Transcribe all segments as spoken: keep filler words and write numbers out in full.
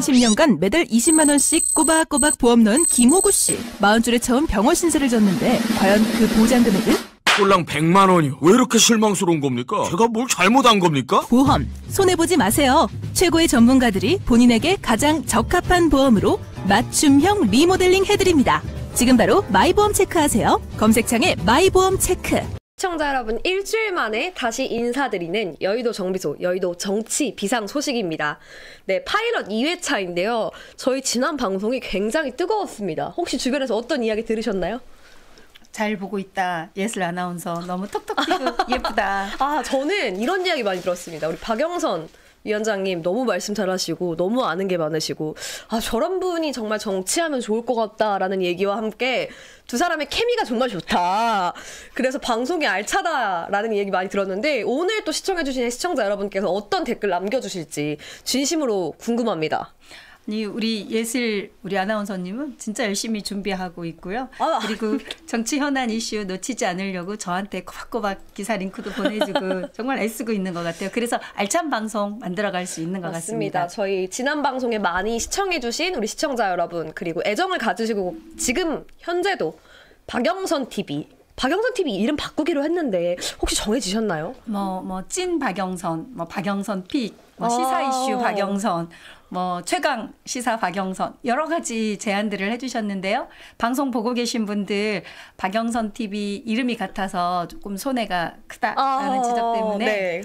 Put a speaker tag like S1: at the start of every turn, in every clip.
S1: 십 년간 매달 이십만 원씩 꼬박꼬박 보험 넣은 김호구 씨. 마흔 줄에 처음 병원 신세를 졌는데 과연 그 보장 금액은?
S2: 꼴랑 백만 원이요. 왜 이렇게 실망스러운 겁니까? 제가 뭘 잘못한 겁니까?
S1: 보험 손해보지 마세요. 최고의 전문가들이 본인에게 가장 적합한 보험으로 맞춤형 리모델링 해드립니다. 지금 바로 마이보험 체크하세요. 검색창에 마이보험 체크.
S3: 시청자 여러분, 일주일 만에 다시 인사드리는 여의도 정비소, 여의도 정치 비상 소식입니다. 네, 파일럿 이 회차인데요. 저희 지난 방송이 굉장히 뜨거웠습니다. 혹시 주변에서 어떤 이야기 들으셨나요?
S4: 잘 보고 있다. 예슬 아나운서 너무 톡톡 튀고 예쁘다.
S3: 아, 저는 이런 이야기 많이 들었습니다. 우리 박영선 위원장님 너무 말씀 잘하시고 너무 아는 게 많으시고 아 저런 분이 정말 정치하면 좋을 것 같다라는 얘기와 함께 두 사람의 케미가 정말 좋다. 그래서 방송이 알차다라는 얘기 많이 들었는데 오늘 또 시청해주신 시청자 여러분께서 어떤 댓글 남겨주실지 진심으로 궁금합니다.
S4: 아니 우리 예슬 우리 아나운서님은 진짜 열심히 준비하고 있고요.
S3: 아,
S4: 그리고 정치 현안 이슈 놓치지 않으려고 저한테 꼬박꼬박 기사 링크도 보내주고 정말 애쓰고 있는 것 같아요. 그래서 알찬 방송 만들어갈 수 있는 것
S3: 맞습니다.
S4: 같습니다.
S3: 저희 지난 방송에 많이 시청해주신 우리 시청자 여러분 그리고 애정을 가지시고 지금 현재도 박영선 티비 박영선 티비 이름 바꾸기로 했는데 혹시 정해지셨나요?
S4: 뭐 뭐 찐 박영선, 뭐 박영선 픽, 뭐 시사
S3: 아.
S4: 이슈 박영선, 뭐 최강 시사 박영선 여러 가지 제안들을 해주셨는데요. 방송 보고 계신 분들 박영선 티비 이름이 같아서 조금 손해가 크다라는
S3: 아.
S4: 지적 때문에
S3: 네.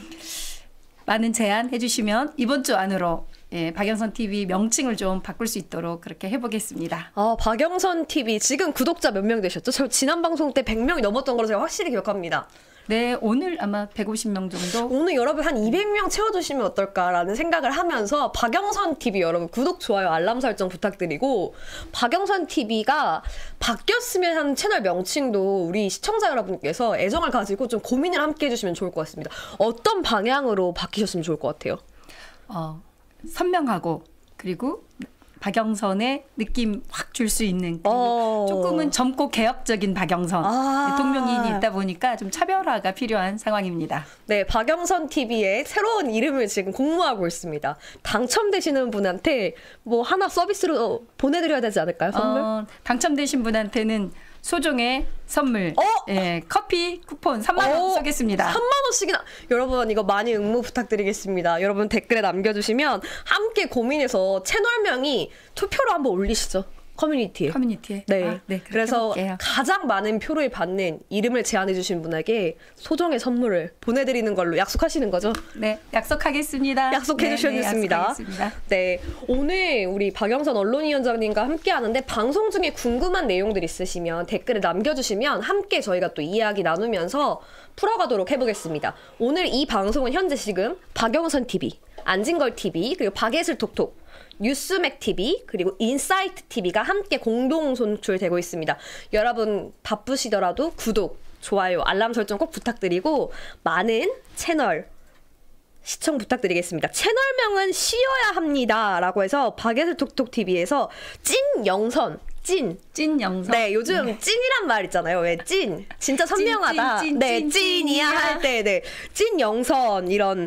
S4: 많은 제안 해주시면 이번 주 안으로 예, 박영선 티비 명칭을 좀 바꿀 수 있도록 그렇게 해보겠습니다.
S3: 아, 박영선 티비 지금 구독자 몇 명 되셨죠? 저 지난 방송 때 백 명이 넘었던 걸로 제가 확실히 기억합니다.
S4: 네, 오늘 아마 백오십 명 정도.
S3: 오늘 여러분 한 이백 명 채워주시면 어떨까라는 생각을 하면서 박영선 티비 여러분 구독, 좋아요, 알람 설정 부탁드리고 박영선 티비가 바뀌었으면 하는 채널 명칭도 우리 시청자 여러분께서 애정을 가지고 좀 고민을 함께 해주시면 좋을 것 같습니다. 어떤 방향으로 바뀌셨으면 좋을 것 같아요?
S4: 어, 선명하고 그리고 박영선의 느낌 확 줄 수 있는
S3: 어.
S4: 조금은 젊고 개혁적인 박영선
S3: 아.
S4: 동명이인이 있다 보니까 좀 차별화가 필요한 상황입니다.
S3: 네, 박영선 티비의 새로운 이름을 지금 공모하고 있습니다. 당첨되시는 분한테 뭐 하나 서비스로 보내드려야 되지 않을까요? 선물?
S4: 어, 당첨되신 분한테는 소정의 선물,
S3: 어?
S4: 예, 커피 쿠폰 삼만 원
S3: 어,
S4: 쏘겠습니다.
S3: 삼만 원씩이나. 여러분 이거 많이 응모 부탁드리겠습니다. 여러분 댓글에 남겨주시면 함께 고민해서 채널명이 투표로 한번 올리시죠. 커뮤니티에.
S4: 커뮤니티에.
S3: 네.
S4: 아, 네
S3: 그래서
S4: 해볼게요.
S3: 가장 많은 표를 받는 이름을 제안해주신 분에게 소정의 선물을 보내드리는 걸로 약속하시는 거죠?
S4: 네, 약속하겠습니다.
S3: 약속해
S4: 네,
S3: 주셨습니다.
S4: 네, 약속하겠습니다.
S3: 네, 오늘 우리 박영선 언론위원장님과 함께 하는데 방송 중에 궁금한 내용들 있으시면 댓글에 남겨주시면 함께 저희가 또 이야기 나누면서 풀어가도록 해보겠습니다. 오늘 이 방송은 현재 지금 박영선 티비, 안진걸 티비, 그리고 박예슬 톡톡, 뉴스맥 티비 그리고 인사이트 티비가 함께 공동 송출되고 있습니다. 여러분 바쁘시더라도 구독, 좋아요, 알람 설정 꼭 부탁드리고 많은 채널 시청 부탁드리겠습니다. 채널명은 씌워야 합니다 라고 해서 박예슬 톡톡 티비에서 찐영선 찐.
S4: 찐 영선.
S3: 네, 요즘 네. 찐이란 말 있잖아요. 왜 찐? 진짜 선명하다.
S4: 찐, 찐,
S3: 네,
S4: 찐,
S3: 찐이야 할 때, 네. 찐영선 이런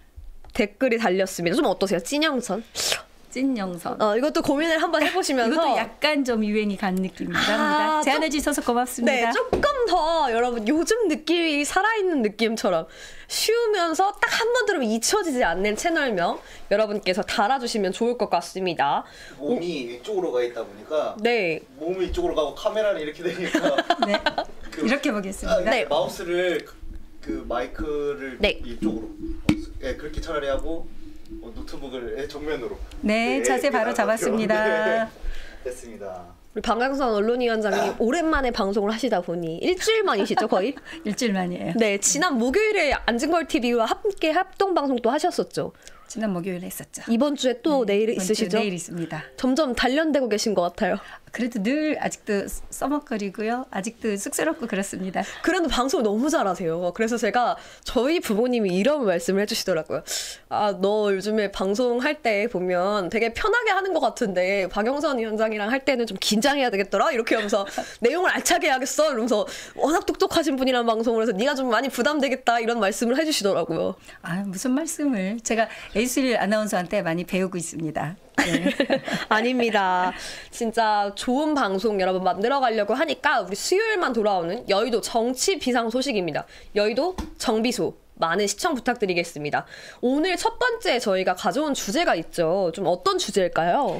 S3: 댓글이 달렸습니다. 좀 어떠세요? 찐영선?
S4: 찐 영선.
S3: 어, 이것도 고민을 한번 해보시면서
S4: 이것도 약간 좀 유행이 간 느낌이긴 합니다.
S3: 아,
S4: 제안해 주셔서 고맙습니다.
S3: 네, 조금 더 여러분 요즘 느낌이 살아있는 느낌처럼 쉬우면서 딱 한 번 들으면 잊혀지지 않는 채널명 여러분께서 달아주시면 좋을 것 같습니다.
S5: 몸이 이쪽으로 가 있다 보니까
S3: 네.
S5: 몸이 이쪽으로 가고 카메라는 이렇게 되니까
S4: 네,
S5: 그,
S4: 이렇게 보겠습니다.
S5: 아,
S3: 네.
S5: 마우스를 그, 그 마이크를
S3: 네.
S5: 이쪽으로 네, 그렇게 차라리 하고 어, 노트북을 정면으로
S4: 네, 자세 바로
S5: 나갔죠.
S4: 잡았습니다.
S5: 네, 됐습니다.
S3: 우리 박영선 언론위원장이 오랜만에 방송을 하시다 보니 일주일 만이시죠 거의?
S4: 일주일 만이에요.
S3: 네, 지난 목요일에 안진걸 티비와 함께 합동 방송도 하셨었죠.
S4: 지난 목요일에 했었죠.
S3: 이번 주에 또
S4: 네,
S3: 내일
S4: 이번 주
S3: 있으시죠?
S4: 내일 있습니다.
S3: 점점 단련되고 계신 것 같아요.
S4: 그래도 늘 아직도 써먹거리고요. 아직도 쑥스럽고 그렇습니다.
S3: 그래도 방송을 너무 잘하세요. 그래서 제가 저희 부모님이 이런 말씀을 해주시더라고요. 아, 너 요즘에 방송할 때 보면 되게 편하게 하는 것 같은데 박영선 위원장이랑 할 때는 좀 긴장해야 되겠더라? 이렇게 하면서 내용을 알차게 해야겠어? 이러면서 워낙 똑똑하신 분이란 방송을 해서 네가 좀 많이 부담되겠다 이런 말씀을 해주시더라고요.
S4: 아, 무슨 말씀을. 제가 에이스릴 아나운서한테 많이 배우고 있습니다. 네.
S3: 아닙니다. 진짜 좋은 방송 여러분 만들어 가려고 하니까 우리 수요일만 돌아오는 여의도 정치 비상 소식입니다. 여의도 정비소 많은 시청 부탁드리겠습니다. 오늘 첫 번째 저희가 가져온 주제가 있죠. 좀 어떤 주제일까요?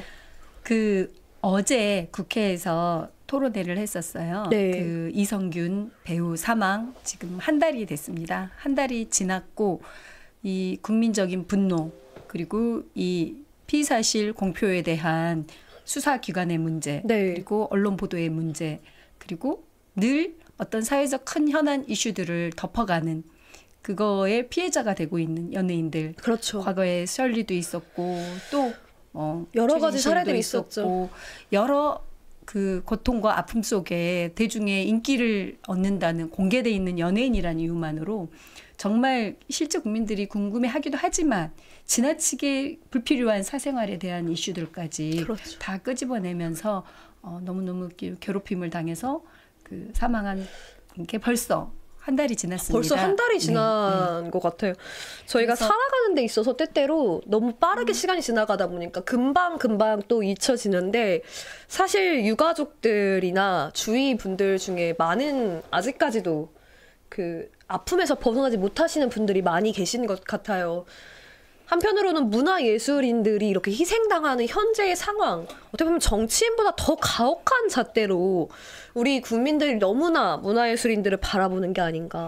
S4: 그 어제 국회에서 토론회를 했었어요.
S3: 네.
S4: 그 이성균 배우 사망 지금 한 달이 됐습니다. 한 달이 지났고 이 국민적인 분노 그리고 이 피의사실 공표에 대한 수사기관의 문제
S3: 네.
S4: 그리고 언론 보도의 문제 그리고 늘 어떤 사회적 큰 현안 이슈들을 덮어가는 그거의 피해자가 되고 있는 연예인들
S3: 그렇죠.
S4: 과거에 셜리도 있었고 또 어,
S3: 여러 가지
S4: 최진실도
S3: 사례들이
S4: 있었고,
S3: 있었죠.
S4: 여러 그 고통과 아픔 속에 대중의 인기를 얻는다는 공개돼 있는 연예인이라는 이유만으로 정말 실제 국민들이 궁금해하기도 하지만 지나치게 불필요한 사생활에 대한 이슈들까지
S3: 그렇죠.
S4: 다 끄집어내면서 어, 너무너무 괴롭힘을 당해서 그 사망한 게 벌써 한 달이 지났습니다.
S3: 벌써 한 달이 지난
S4: 네, 네.
S3: 것 같아요. 저희가
S4: 그래서-
S3: 살아가는 데 있어서 때때로 너무 빠르게
S4: 음.
S3: 시간이 지나가다 보니까 금방금방 또 잊혀지는데 사실 유가족들이나 주위 분들 중에 많은 아직까지도 그 아픔에서 벗어나지 못하시는 분들이 많이 계신 것 같아요. 한편으로는 문화예술인들이 이렇게 희생당하는 현재의 상황, 어떻게 보면 정치인보다 더 가혹한 잣대로 우리 국민들이 너무나 문화예술인들을 바라보는 게 아닌가.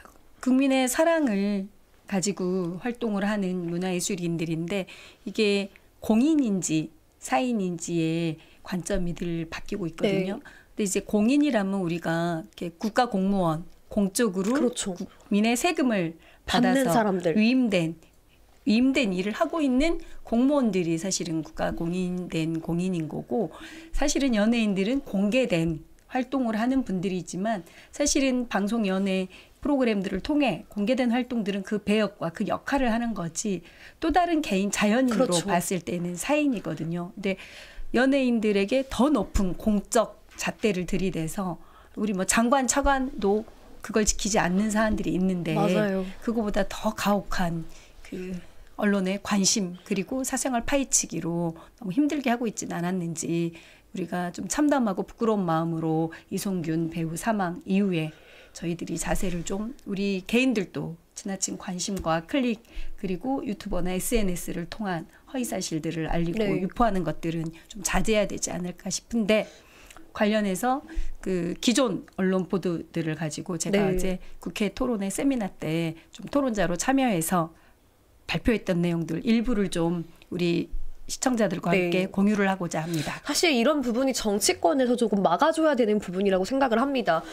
S4: 국민의 사랑을 가지고 활동을 하는 문화예술인들인데 이게 공인인지 사인인지의 관점이 늘 바뀌고 있거든요.
S3: 네.
S4: 근데 이제 공인이라면 우리가 이렇게 국가 공무원 공적으로
S3: 그렇죠.
S4: 국민의 세금을
S3: 받는
S4: 받아서
S3: 사람들.
S4: 위임된 위임된 일을 하고 있는 공무원들이 사실은 국가 공인된 공인인 거고 사실은 연예인들은 공개된 활동을 하는 분들이지만 사실은 방송 연예 프로그램들을 통해 공개된 활동들은 그 배역과 그 역할을 하는 거지 또 다른 개인 자연인으로
S3: 그렇죠.
S4: 봤을 때는 사인이거든요. 근데 연예인들에게 더 높은 공적 잣대를 들이대서 우리 뭐 장관 차관도 그걸 지키지 않는 사안들이 있는데
S3: 맞아요.
S4: 그거보다 더 가혹한 그 언론의 관심 그리고 사생활 파헤치기로 너무 힘들게 하고 있지는 않았는지 우리가 좀 참담하고 부끄러운 마음으로 이성균 배우 사망 이후에 저희들이 자세를 좀 우리 개인들도 지나친 관심과 클릭 그리고 유튜버나 에스엔에스를 통한 허위사실들을 알리고
S3: 네.
S4: 유포하는 것들은 좀 자제해야 되지 않을까 싶은데 관련해서 그 기존 언론 보도들을 가지고 제가
S3: 네.
S4: 어제 국회 토론회 세미나 때 좀 토론자로 참여해서 발표했던 내용들 일부를 좀 우리 시청자들과
S3: 네.
S4: 함께 공유를 하고자 합니다.
S3: 사실 이런 부분이 정치권에서 조금 막아줘야 되는 부분이라고 생각을 합니다.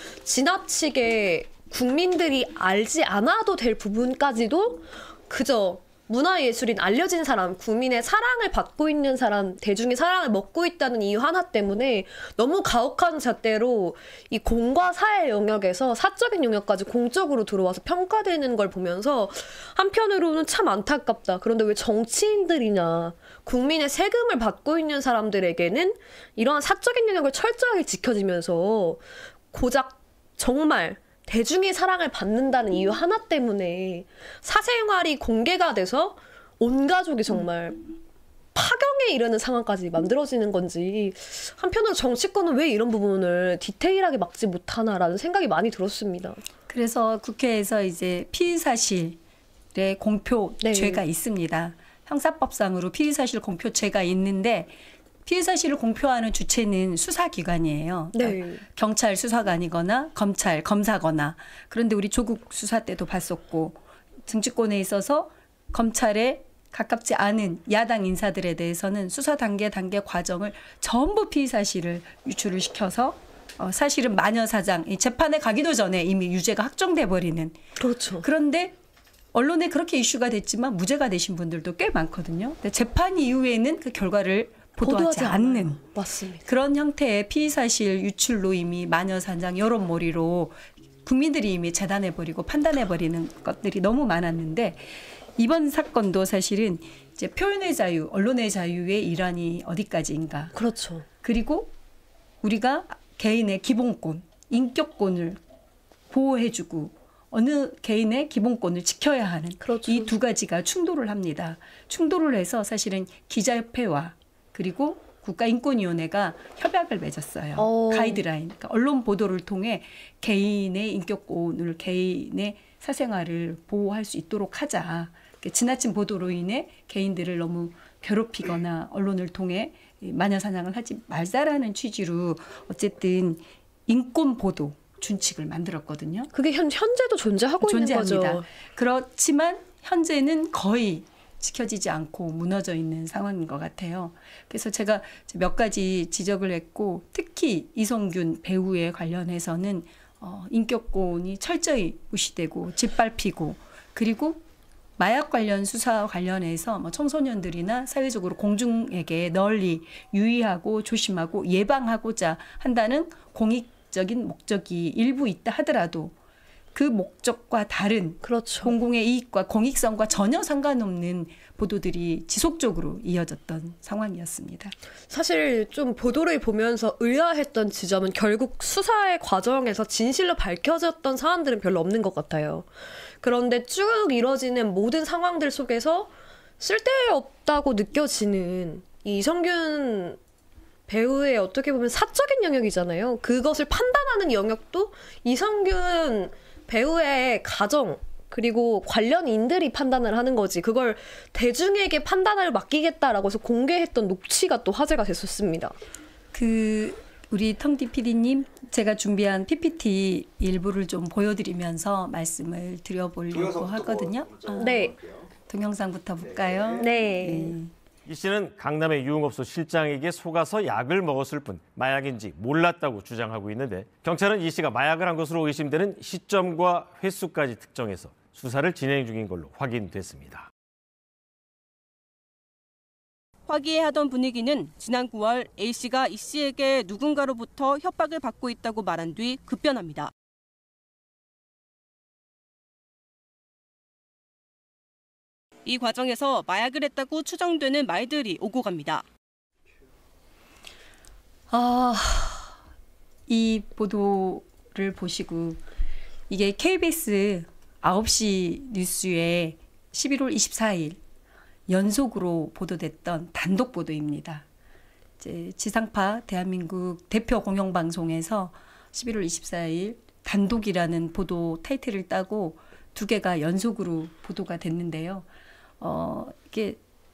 S3: 지나치게 국민들이 알지 않아도 될 부분까지도 그저 문화예술인 알려진 사람, 국민의 사랑을 받고 있는 사람, 대중의 사랑을 먹고 있다는 이유 하나 때문에 너무 가혹한 잣대로 이 공과 사의 영역에서 사적인 영역까지 공적으로 들어와서 평가되는 걸 보면서 한편으로는 참 안타깝다. 그런데 왜 정치인들이나 국민의 세금을 받고 있는 사람들에게는 이러한 사적인 영역을 철저하게 지켜지면서 고작 정말 대중의 사랑을 받는다는 이유 하나 때문에 사생활이 공개가 돼서 온 가족이 정말 파경에 이르는 상황까지 만들어지는 건지 한편으로 정치권은 왜 이런 부분을 디테일하게 막지 못하나라는 생각이 많이 들었습니다.
S4: 그래서 국회에서 이제 피의사실의 공표죄가
S3: 네.
S4: 있습니다. 형사법상으로 피의사실 공표죄가 있는데 피의사실을 공표하는 주체는 수사기관이에요. 그러니까
S3: 네.
S4: 경찰 수사관이거나 검찰 검사거나 그런데 우리 조국 수사 때도 봤었고 정치권에 있어서 검찰에 가깝지 않은 야당 인사들에 대해서는 수사 단계 단계 과정을 전부 피의사실을 유출을 시켜서 어, 사실은 마녀 사장 이 재판에 가기도 전에 이미 유죄가 확정돼 버리는
S3: 그렇죠.
S4: 그런데 언론에 그렇게 이슈가 됐지만 무죄가 되신 분들도 꽤 많거든요. 근데 재판 이후에는 그 결과를 보도하지 않는
S3: 않아요. 맞습니다.
S4: 그런 형태의 피의사실 유출로 이미 마녀사장 여론몰이로 국민들이 이미 재단해버리고 판단해버리는 것들이 너무 많았는데 이번 사건도 사실은 이제 표현의 자유, 언론의 자유의 일환이 어디까지인가.
S3: 그렇죠.
S4: 그리고 우리가 개인의 기본권, 인격권을 보호해주고 어느 개인의 기본권을 지켜야 하는
S3: 그렇죠.
S4: 이 두 가지가 충돌을 합니다. 충돌을 해서 사실은 기자협회와 그리고 국가인권위원회가 협약을 맺었어요.
S3: 오.
S4: 가이드라인. 그러니까 언론 보도를 통해 개인의 인격권을, 개인의 사생활을 보호할 수 있도록 하자. 그러니까 지나친 보도로 인해 개인들을 너무 괴롭히거나 언론을 통해 마녀사냥을 하지 말자라는 취지로 어쨌든 인권 보도 준칙을 만들었거든요.
S3: 그게 현, 현재도 존재하고
S4: 존재합니다.
S3: 있는 거죠.
S4: 그렇지만 현재는 거의 지켜지지 않고 무너져 있는 상황인 것 같아요. 그래서 제가 몇 가지 지적을 했고 특히 이성균 배우에 관련해서는 어, 인격권이 철저히 무시되고 짓밟히고 그리고 마약 관련 수사와 관련해서 뭐 청소년들이나 사회적으로 공중에게 널리 유의하고 조심하고 예방하고자 한다는 공익적인 목적이 일부 있다 하더라도 그 목적과 다른
S3: 그렇죠.
S4: 공공의 이익과 공익성과 전혀 상관없는 보도들이 지속적으로 이어졌던 상황이었습니다.
S3: 사실 좀 보도를 보면서 의아했던 지점은 결국 수사의 과정에서 진실로 밝혀졌던 사안들은 별로 없는 것 같아요. 그런데 쭉 이뤄지는 모든 상황들 속에서 쓸데없다고 느껴지는 이 이성균 배우의 어떻게 보면 사적인 영역이잖아요. 그것을 판단하는 영역도 이성균 배우의 가정 그리고 관련인들이 판단을 하는 거지. 그걸 대중에게 판단을 맡기겠다라고 해서 공개했던 녹취가 또 화제가 됐었습니다.
S4: 그 우리 텅디 피디님 제가 준비한 피피티 일부를 좀 보여드리면서 말씀을 드려보려고 하거든요. 아,
S3: 네.
S4: 동영상부터 볼까요?
S3: 네.
S4: 네.
S6: 이 씨는 강남의 유흥업소 실장에게 속아서 약을 먹었을 뿐 마약인지 몰랐다고 주장하고 있는데 경찰은 이 씨가 마약을 한 것으로 의심되는 시점과 횟수까지 특정해서 수사를 진행 중인 걸로 확인됐습니다.
S7: 화기애애하던 분위기는 지난 구월 A씨가 이씨에게 누군가로부터 협박을 받고 있다고 말한 뒤 급변합니다. 이 과정에서 마약을 했다고 추정되는 말들이 오고 갑니다.
S4: 아, 이 보도를 보시고 이게 케이비에스 아홉 시 뉴스에 십일월 이십사일 연속으로 보도됐던 단독 보도입니다. 이제 지상파 대한민국 대표 공영방송에서 십일월 이십사일 단독이라는 보도 타이틀을 따고 두 개가 연속으로 보도가 됐는데요. 어, 이게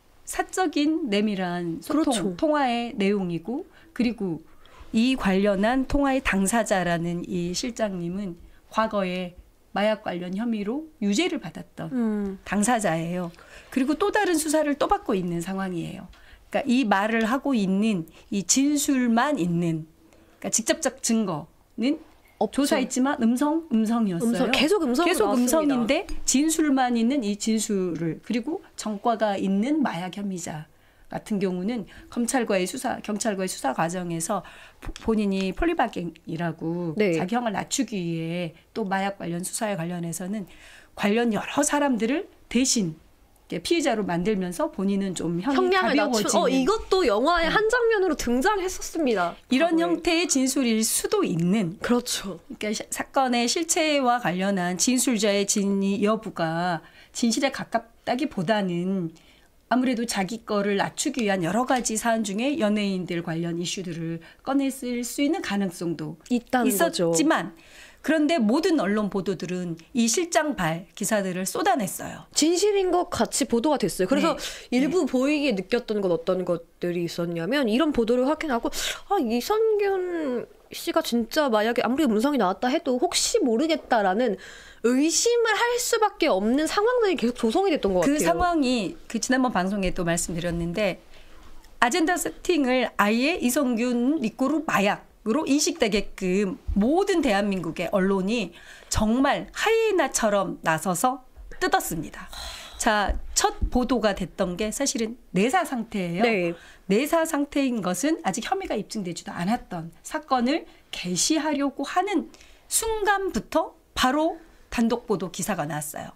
S4: 사적인 내밀한 소통,
S3: 그렇죠.
S4: 통화의 내용이고 그리고 이 관련한 통화의 당사자라는 이 실장님은 과거에 마약 관련 혐의로 유죄를 받았던
S3: 음.
S4: 당사자예요. 그리고 또 다른 수사를 또 받고 있는 상황이에요. 그러니까 이 말을 하고 있는 이 진술만 있는 그러니까 직접적 증거는
S3: 없죠.
S4: 조사했지만 음성, 음성이었어요.
S3: 음성, 계속 음성으로
S4: 계속
S3: 나왔습니다.
S4: 음성인데 진술만 있는 이 진술을 그리고 전과가 있는 마약 혐의자 같은 경우는 검찰과의 수사, 경찰과의 수사 과정에서 본인이 폴리바겐이라고
S3: 네.
S4: 자기 형을 낮추기 위해 또 마약 관련 수사에 관련해서는 관련 여러 사람들을 대신 피의자로 만들면서 본인은 좀 형이
S3: 형량을 낮춘.
S4: 가벼워지는
S3: 어 이것도 영화의 한 장면으로 등장했었습니다.
S4: 이런
S3: 과거에.
S4: 형태의 진술일 수도 있는
S3: 그렇죠.
S4: 그러니까 시- 사건의 실체와 관련한 진술자의 진위 여부가 진실에 가깝다기보다는 아무래도 자기 거를 낮추기 위한 여러 가지 사안 중에 연예인들 관련 이슈들을 꺼냈을 수 있는 가능성도
S3: 있다는 거죠.
S4: 있었지만 그런데 모든 언론 보도들은 이 실장발 기사들을 쏟아냈어요.
S3: 진실인 것 같이 보도가 됐어요. 그래서
S4: 네.
S3: 일부 보이게 느꼈던 건 어떤 것들이 있었냐면 이런 보도를 확인하고 아 이성균 씨가 진짜 만약에 아무리 음성이 나왔다 해도 혹시 모르겠다라는 의심을 할 수밖에 없는 상황들이 계속 조성이 됐던 것
S4: 그
S3: 같아요.
S4: 상황이 그 지난번 방송에 또 말씀드렸는데 아젠다 세팅을 아예 이성균 리꼬르 마약으로 인식되게끔 모든 대한민국의 언론이 정말 하이에나처럼 나서서 뜯었습니다. 자, 첫 보도가 됐던 게 사실은 내사 상태예요.
S3: 네.
S4: 내사 상태인 것은 아직 혐의가 입증되지도 않았던 사건을 개시하려고 하는 순간부터 바로 단독 보도 기사가 나왔어요.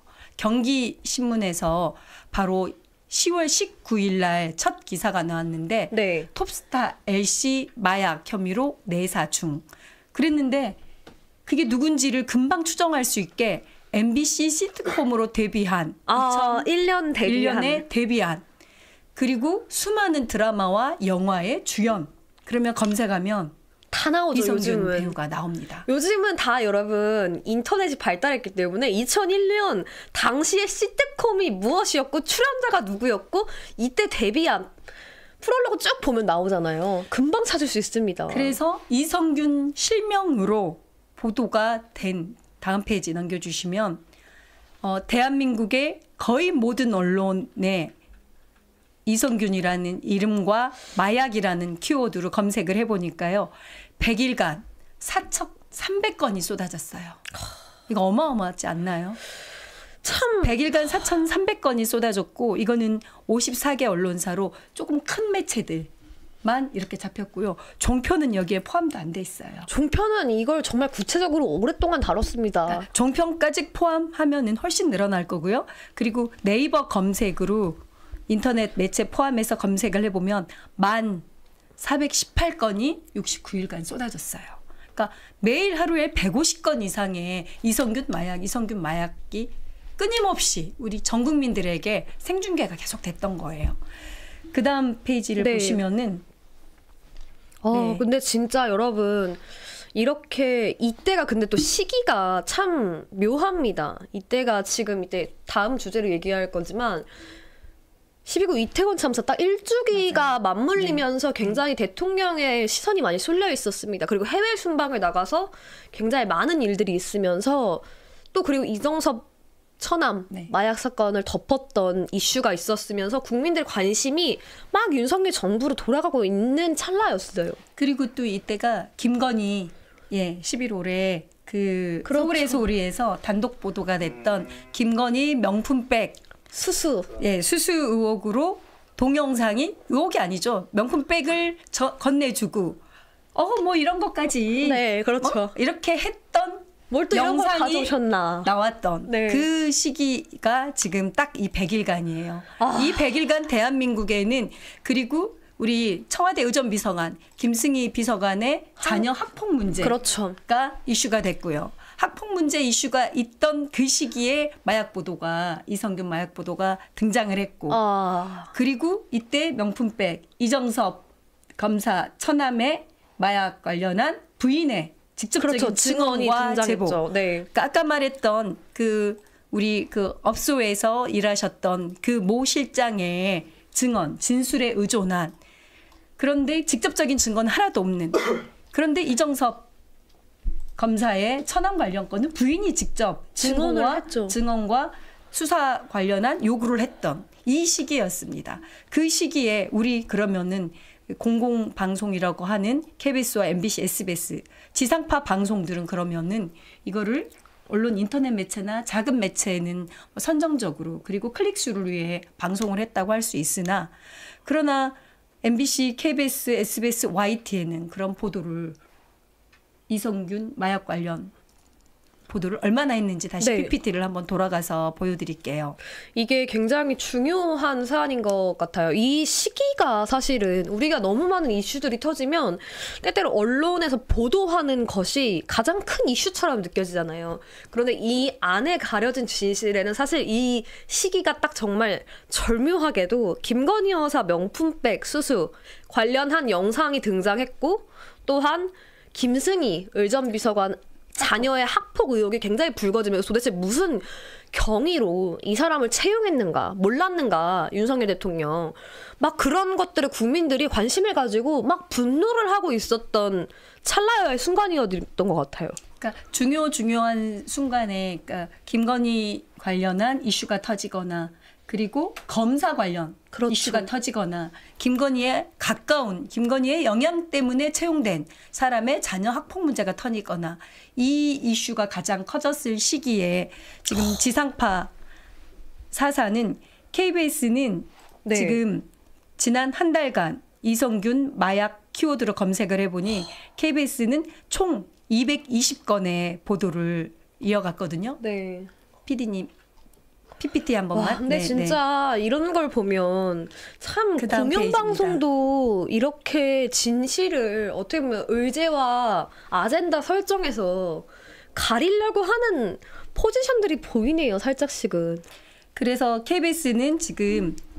S4: 경기신문에서 바로 시월 십구일 날 첫 기사가 나왔는데
S3: 네.
S4: 톱스타 엘씨 마약 혐의로 내사 중. 그랬는데 그게 누군지를 금방 추정할 수 있게 엠비씨 시트콤으로 데뷔한
S3: 아 일 년
S4: 일
S3: 데뷔한
S4: 년에 데뷔한 그리고 수많은 드라마와 영화의 주연. 그러면 검색하면
S3: 다 나오죠.
S4: 이성균
S3: 요즘은
S4: 배우가 나옵니다.
S3: 요즘은 다 여러분 인터넷이 발달했기 때문에 이천일 년 당시의 시트콤이 무엇이었고 출연자가 누구였고 이때 데뷔한 프롤로그 쭉 보면 나오잖아요. 금방 찾을 수 있습니다.
S4: 그래서 이성균 실명으로 보도가 된 다음 페이지 넘겨주시면 어, 대한민국의 거의 모든 언론에 이성균이라는 이름과 마약이라는 키워드로 검색을 해보니까요. 백 일간 사천삼백 건이 쏟아졌어요. 이거 어마어마하지 않나요?
S3: 참
S4: 백 일간 사천삼백 건이 쏟아졌고 이거는 오십사 개 언론사로 조금 큰 매체들만 이렇게 잡혔고요. 종편은 여기에 포함도 안 돼 있어요.
S3: 종편은 이걸 정말 구체적으로 오랫동안 다뤘습니다.
S4: 그러니까 종편까지 포함하면은 훨씬 늘어날 거고요. 그리고 네이버 검색으로 인터넷 매체 포함해서 검색을 해보면 만 사백십팔 건이 육십구 일간 쏟아졌어요. 그러니까 매일 하루에 백오십 건 이상의 이성균 마약, 이성균 마약이 끊임없이 우리 전 국민들에게 생중계가 계속 됐던 거예요. 그 다음 페이지를
S3: 네.
S4: 보시면은
S3: 어,
S4: 네.
S3: 근데 진짜 여러분 이렇게 이때가 근데 또 시기가 참 묘합니다. 이때가 지금 이때 다음 주제로 얘기할 거지만 십이 구 이태원 참사 딱 일주기가 맞아요. 맞물리면서 네. 굉장히 대통령의 시선이 많이 쏠려 있었습니다. 그리고 해외 순방을 나가서 굉장히 많은 일들이 있으면서 또 그리고 이정섭 처남
S4: 네.
S3: 마약 사건을 덮었던 이슈가 있었으면서 국민들 관심이 막 윤석열 정부로 돌아가고 있는 찰나였어요.
S4: 그리고 또 이때가 김건희 예 십일월에 그
S3: 그렇죠.
S4: 서울의 소리에서 단독 보도가 됐던 김건희 명품백
S3: 수수
S4: 예, 수수 의혹으로 동영상이 의혹이 아니죠. 명품백을 저, 건네주고 어 뭐 이런 것까지
S3: 네 그렇죠.
S4: 어? 이렇게 했던
S3: 뭘 또 이런 걸
S4: 영상이
S3: 가져오셨나.
S4: 나왔던
S3: 네.
S4: 그 시기가 지금 딱 이 백 일간이에요.
S3: 아.
S4: 이 백 일간 대한민국에는 그리고 우리 청와대 의전비서관 김승희 비서관의 자녀 학폭 문제가
S3: 그렇죠.
S4: 이슈가 됐고요. 학폭 문제 이슈가 있던 그 시기에 마약 보도가 이성균 마약 보도가 등장을 했고
S3: 아.
S4: 그리고 이때 명품백 이정섭 검사 처남의 마약 관련한 부인의 직접적인
S3: 그렇죠. 증언이
S4: 증언과 제보.
S3: 등장했죠. 네.
S4: 그러니까 아까 말했던 그 우리 그 업소에서 일하셨던 그 모 실장의 증언, 진술에 의존한 그런데 직접적인 증거는 하나도 없는. 그런데 이정섭 검사의 처남 관련 건은 부인이 직접
S3: 증언을
S4: 증거와
S3: 했죠.
S4: 증언과 수사 관련한 요구를 했던 이 시기였습니다. 그 시기에 우리 그러면은 공공방송이라고 하는 케이비에스와 엠비씨, 에스비에스 지상파 방송들은 그러면은 이거를 언론 인터넷 매체나 작은 매체는 선정적으로 그리고 클릭수를 위해 방송을 했다고 할 수 있으나 그러나 엠비씨, 케이비에스, 에스비에스, 와이티에는 그런 보도를 이성균 마약 관련 보도를 얼마나 했는지 다시
S3: 네.
S4: 피피티를 한번 돌아가서 보여드릴게요.
S3: 이게 굉장히 중요한 사안인 것 같아요. 이 시기가 사실은 우리가 너무 많은 이슈들이 터지면 때때로 언론에서 보도하는 것이 가장 큰 이슈처럼 느껴지잖아요. 그런데 이 안에 가려진 진실에는 사실 이 시기가 딱 정말 절묘하게도 김건희 여사 명품백 수수 관련한 영상이 등장했고 또한 김승희 의전비서관 자녀의 학폭 의혹이 굉장히 불거지면서 도대체 무슨 경위로 이 사람을 채용했는가 몰랐는가 윤석열 대통령 막 그런 것들을 국민들이 관심을 가지고 막 분노를 하고 있었던 찰나의 순간이었던 것 같아요.
S4: 그러니까 중요 중요한 순간에 그러니까 김건희 관련한 이슈가 터지거나 그리고 검사 관련
S3: 그렇죠.
S4: 이슈가 터지거나 김건희에 가까운 김건희의 영향 때문에 채용된 사람의 자녀 학폭 문제가 터지거나 이 이슈가 가장 커졌을 시기에 지금 지상파 사사는 케이비에스는
S3: 네.
S4: 지금 지난 한 달간 이성균 마약 키워드로 검색을 해보니 케이비에스는 총 이백이십 건의 보도를 이어갔거든요.
S3: 네.
S4: 피디님 피피티 한 번만.
S3: 와, 근데
S4: 네,
S3: 진짜
S4: 네.
S3: 이런 걸 보면 참
S4: 그다음
S3: 공영방송도 이렇게 진실을 어떻게 보면 의제와 아젠다 설정에서 가리려고 하는 포지션들이 보이네요. 살짝씩은.
S4: 그래서 케이비에스는 지금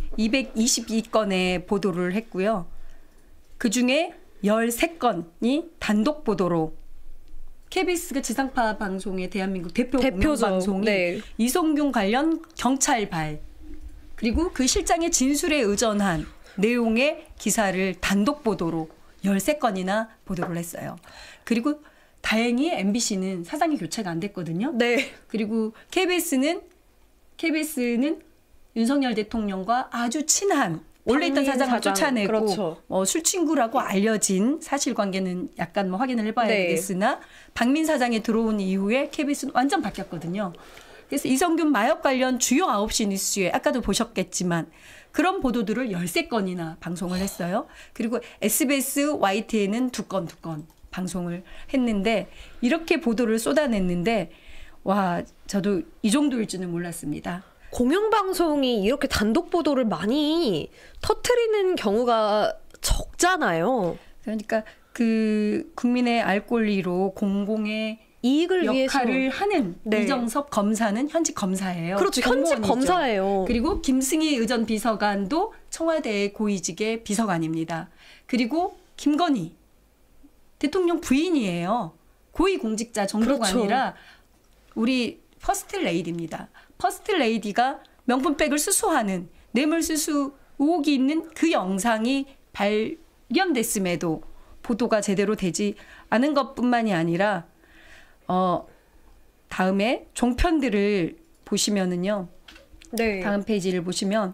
S4: 이백이십이 건의 보도를 했고요. 그중에 열세 건이 단독 보도로 케이비에스가 지상파 방송의 대한민국 대표
S3: 대표죠.
S4: 공영방송이
S3: 네.
S4: 이성균 관련 경찰발 그리고 그 실장의 진술에 의존한 내용의 기사를 단독 보도로 열세 건이나 보도를 했어요. 그리고 다행히 엠비씨는 사장이 교체가 안 됐거든요.
S3: 네.
S4: 그리고 케이비에스는 케이비에스는 윤석열 대통령과 아주 친한 원래 있던
S3: 박민
S4: 사장을
S3: 사장.
S4: 쫓아내고
S3: 그렇죠.
S4: 어, 술친구라고 알려진 사실관계는 약간 뭐 확인을 해봐야
S3: 네.
S4: 되겠으나 박민 사장이 들어온 이후에 케이비에스는 완전 바뀌었거든요. 그래서 이성균 마약 관련 주요 아홉 시 뉴스에 아까도 보셨겠지만 그런 보도들을 열세 건이나 방송을 했어요. 그리고 에스비에스 와이티에는 두 건, 두 건 방송을 했는데 이렇게 보도를 쏟아냈는데 와 저도 이 정도일 줄은 몰랐습니다.
S3: 공영방송이 이렇게 단독 보도를 많이 터트리는 경우가 적잖아요.
S4: 그러니까 그 국민의 알 권리로 공공의
S3: 이익을 위해서.
S4: 역할을 하는
S3: 네.
S4: 이정섭 검사는 현직 검사예요.
S3: 그렇죠. 현직
S4: 공무원이죠.
S3: 검사예요.
S4: 그리고 김승희 의전 비서관도 청와대 고위직의 비서관입니다. 그리고 김건희 대통령 부인이에요. 고위공직자 정도가
S3: 그렇죠.
S4: 아니라 우리 퍼스트 레이디입니다. 퍼스트 레이디가 명품백을 수수하는 뇌물수수 의혹이 있는 그 영상이 발견됐음에도 보도가 제대로 되지 않은 것뿐만이 아니라 어 다음에 종편들을 보시면은요.
S3: 네.
S4: 다음 페이지를 보시면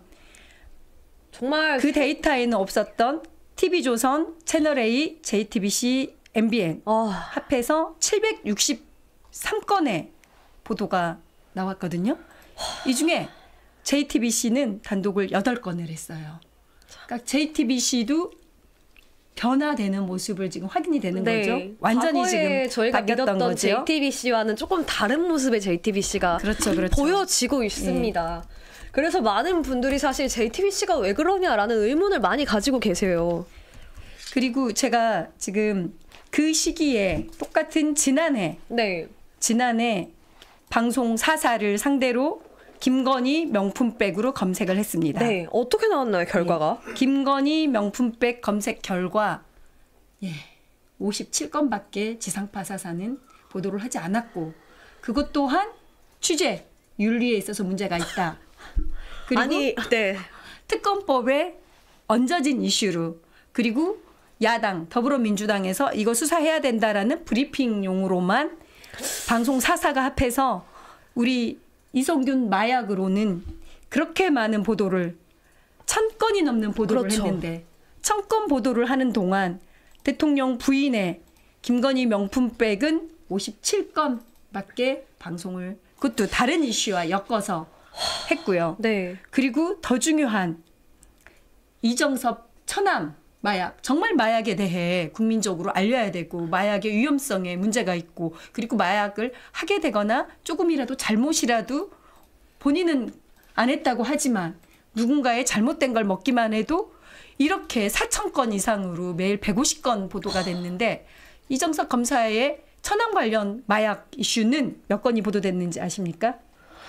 S3: 정말
S4: 그 데이터에는 없었던 티비조선, 채널A, 제이티비씨, 엠비엔
S3: 아,
S4: 합해서 칠백육십삼 건의 보도가 나왔거든요. 이 중에 제이티비씨는 단독을 여덟 건을 했어요. 그러니까 제이티비씨도 변화되는 모습을 지금 확인이 되는
S3: 네.
S4: 거죠. 완전히
S3: 과거에
S4: 지금
S3: 저희가
S4: 바뀌었던
S3: 믿었던
S4: 거죠.
S3: 제이티비씨와는 조금 다른 모습의 제이티비씨가
S4: 그렇죠, 그렇죠.
S3: 보여지고 있습니다. 그래서 많은 분들이 사실 제이티비씨가 왜 그러냐라는 의문을 많이 가지고 계세요.
S4: 그리고 제가 지금 그 시기에 똑같은 지난해
S3: 네.
S4: 지난해 방송 사사를 상대로 김건희 명품백으로 검색을 했습니다.
S3: 네. 어떻게 나왔나요, 결과가?
S4: 김건희 명품백 검색 결과 예, 오십칠 건밖에 지상파 사사는 보도를 하지 않았고 그것 또한 취재 윤리에 있어서 문제가 있다. 그리고
S3: 아니, 네.
S4: 특검법에 얹어진 이슈로 그리고 야당 더불어민주당에서 이거 수사해야 된다라는 브리핑용으로만 방송 사사가 합해서 우리 이성균 마약으로는 그렇게 많은 보도를 천 건이 넘는 보도를
S3: 그렇죠.
S4: 했는데 천 건 보도를 하는 동안 대통령 부인의 김건희 명품백은 오십칠 건밖에 방송을 그것도 다른 이슈와 엮어서 했고요.
S3: 네.
S4: 그리고 더 중요한 이정섭 처남 마약 정말 마약에 대해 국민적으로 알려야 되고 마약의 위험성에 문제가 있고 그리고 마약을 하게 되거나 조금이라도 잘못이라도 본인은 안 했다고 하지만 누군가의 잘못된 걸 먹기만 해도 이렇게 사천 건 이상으로 매일 백오십 건 보도가 됐는데 이정섭 검사의 처남 관련 마약 이슈는 몇 건이 보도됐는지 아십니까?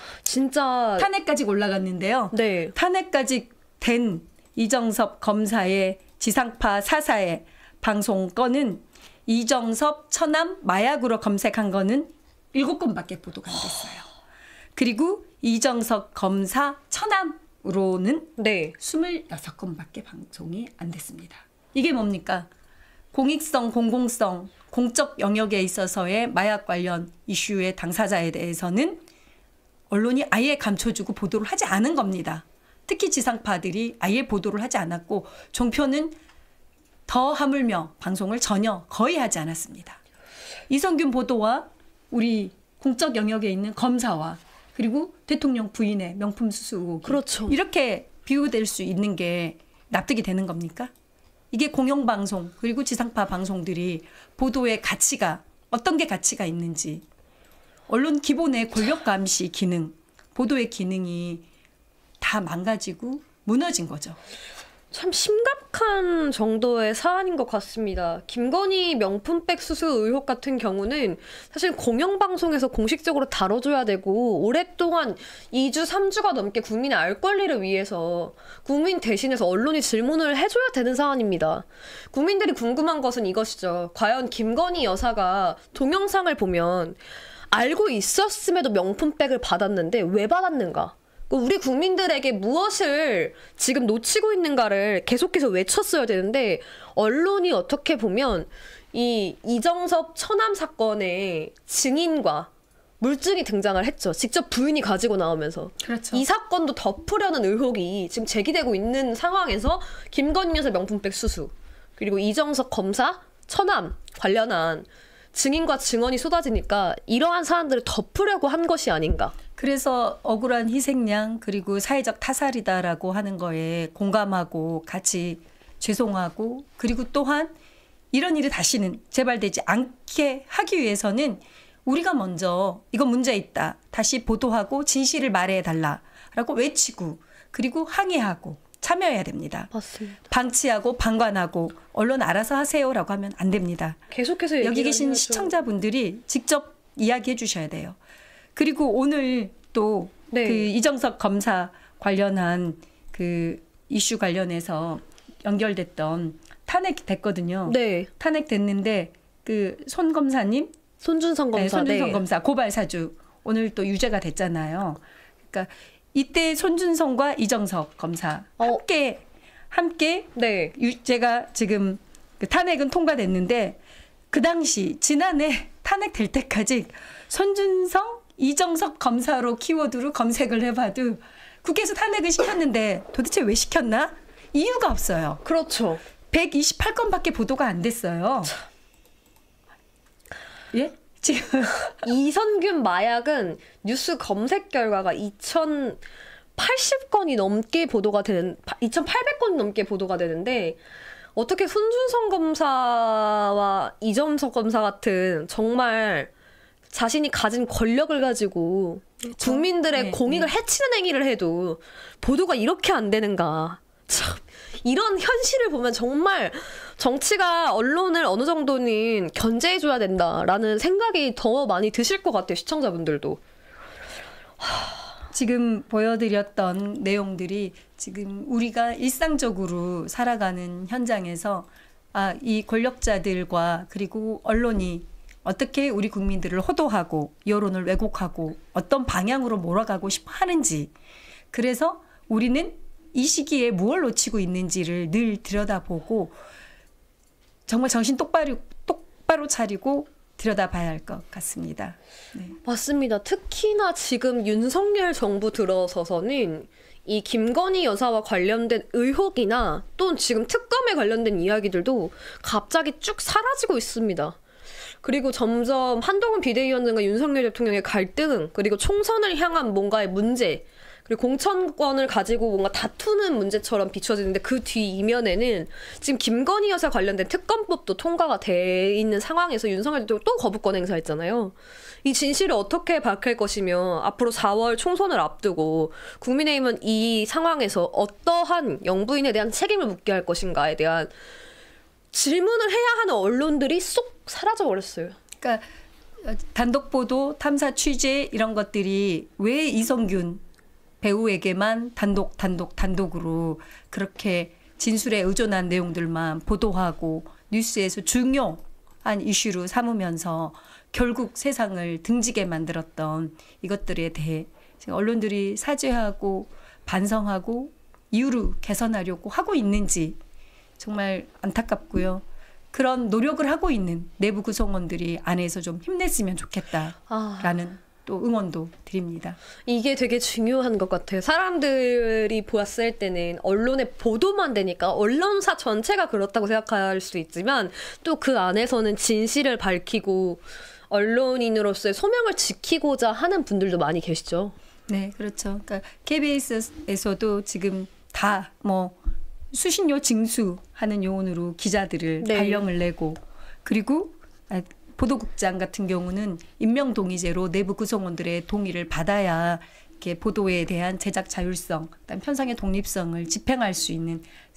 S3: 진짜
S4: 탄핵까지 올라갔는데요.
S3: 네.
S4: 탄핵까지 된 이정섭 검사의 지상파 사사의 방송 건은 이정섭 처남 마약으로 검색한 거는 일곱 건밖에 보도가 안 됐어요. 그리고 이정섭 검사 처남으로는
S3: 네.
S4: 스물여섯 건밖에 방송이 안 됐습니다. 이게 뭡니까? 공익성, 공공성, 공적 영역에 있어서의 마약 관련 이슈의 당사자에 대해서는 언론이 아예 감춰주고 보도를 하지 않은 겁니다. 특히 지상파들이 아예 보도를 하지 않았고 종편은 더 하물며 방송을 전혀 거의 하지 않았습니다. 이성균 보도와 우리 공적 영역에 있는 검사와 그리고 대통령 부인의 명품 수수 의혹
S3: 그렇죠.
S4: 이렇게 비교될 수 있는 게 납득이 되는 겁니까? 이게 공영방송 그리고 지상파 방송들이 보도의 가치가 어떤 게 가치가 있는지 언론 기본의 권력 감시 기능, 보도의 기능이 다 망가지고 무너진 거죠.
S3: 참 심각한 정도의 사안인 것 같습니다. 김건희 명품백 수수 의혹 같은 경우는 사실 공영방송에서 공식적으로 다뤄줘야 되고 오랫동안 이 주, 삼 주가 넘게 국민의 알 권리를 위해서 국민 대신해서 언론이 질문을 해줘야 되는 사안입니다. 국민들이 궁금한 것은 이것이죠. 과연 김건희 여사가 동영상을 보면 알고 있었음에도 명품백을 받았는데 왜 받았는가? 우리 국민들에게 무엇을 지금 놓치고 있는가를 계속해서 외쳤어야 되는데 언론이 어떻게 보면 이 이정섭 처남 사건의 증인과 물증이 등장을 했죠. 직접 부인이 가지고 나오면서.
S4: 그렇죠.
S3: 이 사건도 덮으려는 의혹이 지금 제기되고 있는 상황에서 김건희 여사 명품백 수수 그리고 이정섭 검사 처남 관련한 증인과 증언이 쏟아지니까 이러한 사안들을 덮으려고 한 것이 아닌가.
S4: 그래서 억울한 희생양 그리고 사회적 타살이다라고 하는 거에 공감하고 같이 죄송하고 그리고 또한 이런 일이 다시는 재발되지 않게 하기 위해서는 우리가 먼저 이건 문제 있다. 다시 보도하고 진실을 말해달라라고 외치고 그리고 항의하고 참여해야 됩니다.
S3: 맞습니다.
S4: 방치하고 방관하고 언론 알아서 하세요라고 하면 안 됩니다.
S3: 계속해서
S4: 여기 계신
S3: 해야죠.
S4: 시청자분들이 직접 이야기해 주셔야 돼요. 그리고 오늘 또 그
S3: 네.
S4: 이정석 검사 관련한 그 이슈 관련해서 연결됐던 탄핵됐거든요.
S3: 네.
S4: 탄핵됐는데 그 손 검사님,
S3: 손준성 검사.
S4: 네, 손준성
S3: 네.
S4: 검사 고발 사주 오늘 또 유죄가 됐잖아요. 그러니까 이때 손준성과 이정석 검사
S3: 어.
S4: 함께 함께
S3: 네.
S4: 유죄가 지금 그 탄핵은 통과됐는데 그 당시 지난해 탄핵될 때까지 손준성, 이정석 검사로 키워드로 검색을 해봐도 국회에서 탄핵을 시켰는데 도대체 왜 시켰나? 이유가 없어요.
S3: 그렇죠.
S4: 백이십팔 건밖에 보도가 안 됐어요. 예? 지금
S3: 이선균 마약은 뉴스 검색 결과가 이천팔십 건이 넘게 보도가 되는, 이천팔백 건이 넘게 보도가 되는데 어떻게 손준성 검사와 이정석 검사 같은 정말 자신이 가진 권력을 가지고
S4: 그렇죠.
S3: 국민들의
S4: 네,
S3: 공익을
S4: 네.
S3: 해치는 행위를 해도 보도가 이렇게 안 되는가. 참 이런 현실을 보면 정말 정치가 언론을 어느 정도는 견제해줘야 된다라는 생각이 더 많이 드실 것 같아요. 시청자분들도.
S4: 지금 보여드렸던 내용들이 지금 우리가 일상적으로 살아가는 현장에서 아, 이 권력자들과 그리고 언론이 어떻게 우리 국민들을 호도하고 여론을 왜곡하고 어떤 방향으로 몰아가고 싶어 하는지 그래서 우리는 이 시기에 무엇을 놓치고 있는지를 늘 들여다보고 정말 정신 똑바로, 똑바로 차리고 들여다봐야 할 것 같습니다. 네.
S3: 맞습니다. 특히나 지금 윤석열 정부 들어서서는 이 김건희 여사와 관련된 의혹이나 또는 지금 특검에 관련된 이야기들도 갑자기 쭉 사라지고 있습니다. 그리고 점점 한동훈 비대위원장과 윤석열 대통령의 갈등, 그리고 총선을 향한 뭔가의 문제, 그리고 공천권을 가지고 뭔가 다투는 문제처럼 비춰지는데 그 뒤 이면에는 지금 김건희 여사 관련된 특검법도 통과가 돼 있는 상황에서 윤석열 대통령 또 거부권 행사했잖아요. 이 진실을 어떻게 밝힐 것이며 앞으로 사월 총선을 앞두고 국민의힘은 이 상황에서 어떠한 영부인에 대한 책임을 묻게 할 것인가에 대한 질문을 해야 하는 언론들이 쏙 사라져버렸어요.
S4: 그러니까 단독 보도, 탐사 취재 이런 것들이 왜 이성균 배우에게만 단독 단독 단독으로 그렇게 진술에 의존한 내용들만 보도하고 뉴스에서 중요한 이슈로 삼으면서 결국 세상을 등지게 만들었던 이것들에 대해 지금 언론들이 사죄하고 반성하고 이유를 개선하려고 하고 있는지 정말 안타깝고요. 그런 노력을 하고 있는 내부 구성원들이 안에서 좀 힘냈으면 좋겠다라는
S3: 아.
S4: 또 응원도 드립니다.
S3: 이게 되게 중요한 것 같아요. 사람들이 보았을 때는 언론의 보도만 되니까 언론사 전체가 그렇다고 생각할 수 있지만 또 그 안에서는 진실을 밝히고 언론인으로서의 소명을 지키고자 하는 분들도 많이 계시죠.
S4: 네, 그렇죠. 그러니까 케이비에스에서도 지금 다 뭐 수신료 징수하는 요원으로 기자들을
S3: 네.
S4: 발령을 내고 그리고 보도국장 같은 경우는 임명 동의제로 내부 구성원들의 동의를 받아야 이렇게 보도에 대한 제작 자율성, 그다음 편성의 독립성을 집행할 수 있는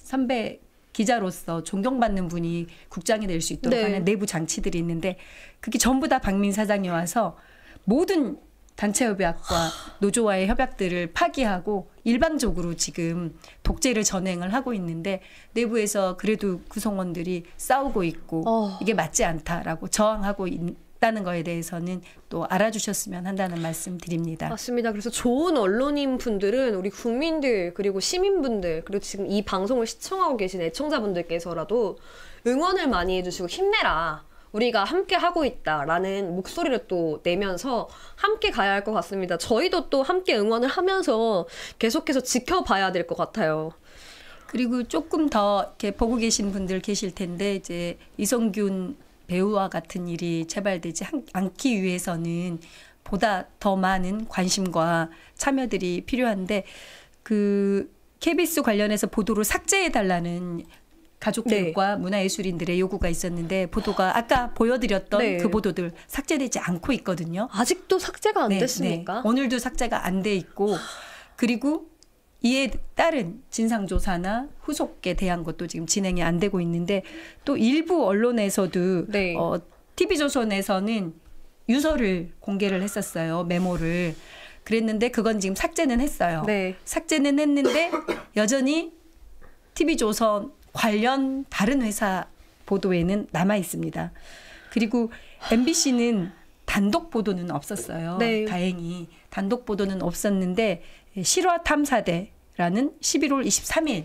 S4: 선배 기자로서 존경받는 분이 국장이 될 수 있도록
S3: 네.
S4: 하는 내부 장치들이 있는데 그게 전부 다 박민 사장이 와서 모든 단체 협약과 노조와의 협약들을 파기하고 일방적으로 지금 독재를 전행을 하고 있는데 내부에서 그래도 구성원들이 싸우고 있고
S3: 어.
S4: 이게 맞지 않다라고 저항하고 있다는 거에 대해서는 또 알아주셨으면 한다는 말씀 드립니다.
S3: 맞습니다. 그래서 좋은 언론인 분들은 우리 국민들 그리고 시민분들 그리고 지금 이 방송을 시청하고 계신 애청자분들께서라도 응원을 많이 해주시고 힘내라. 우리가 함께 하고 있다라는 목소리를 또 내면서 함께 가야 할 것 같습니다. 저희도 또 함께 응원을 하면서 계속해서 지켜봐야 될 것 같아요.
S4: 그리고 조금 더 이렇게 보고 계신 분들 계실 텐데 이제 이성균 배우와 같은 일이 재발되지 않기 위해서는 보다 더 많은 관심과 참여들이 필요한데 그 케이비에스 관련해서 보도를 삭제해달라는 가족들과 네. 문화예술인들의 요구가 있었는데 보도가 아까 보여드렸던
S3: 네.
S4: 그 보도들 삭제되지 않고 있거든요.
S3: 아직도 삭제가 안
S4: 네,
S3: 됐습니까?
S4: 네. 오늘도 삭제가 안 돼 있고 그리고 이에 따른 진상조사나 후속에 대한 것도 지금 진행이 안 되고 있는데 또 일부 언론에서도
S3: 네.
S4: 어, 티비조선에서는 유서를 공개를 했었어요. 메모를. 그랬는데 그건 지금 삭제는 했어요.
S3: 네.
S4: 삭제는 했는데 여전히 티비조선 관련 다른 회사 보도에는 남아 있습니다. 그리고 엠비씨는 단독 보도는 없었어요.
S3: 네.
S4: 다행히 단독 보도는 없었는데 실화 탐사대라는 십일월 이십삼일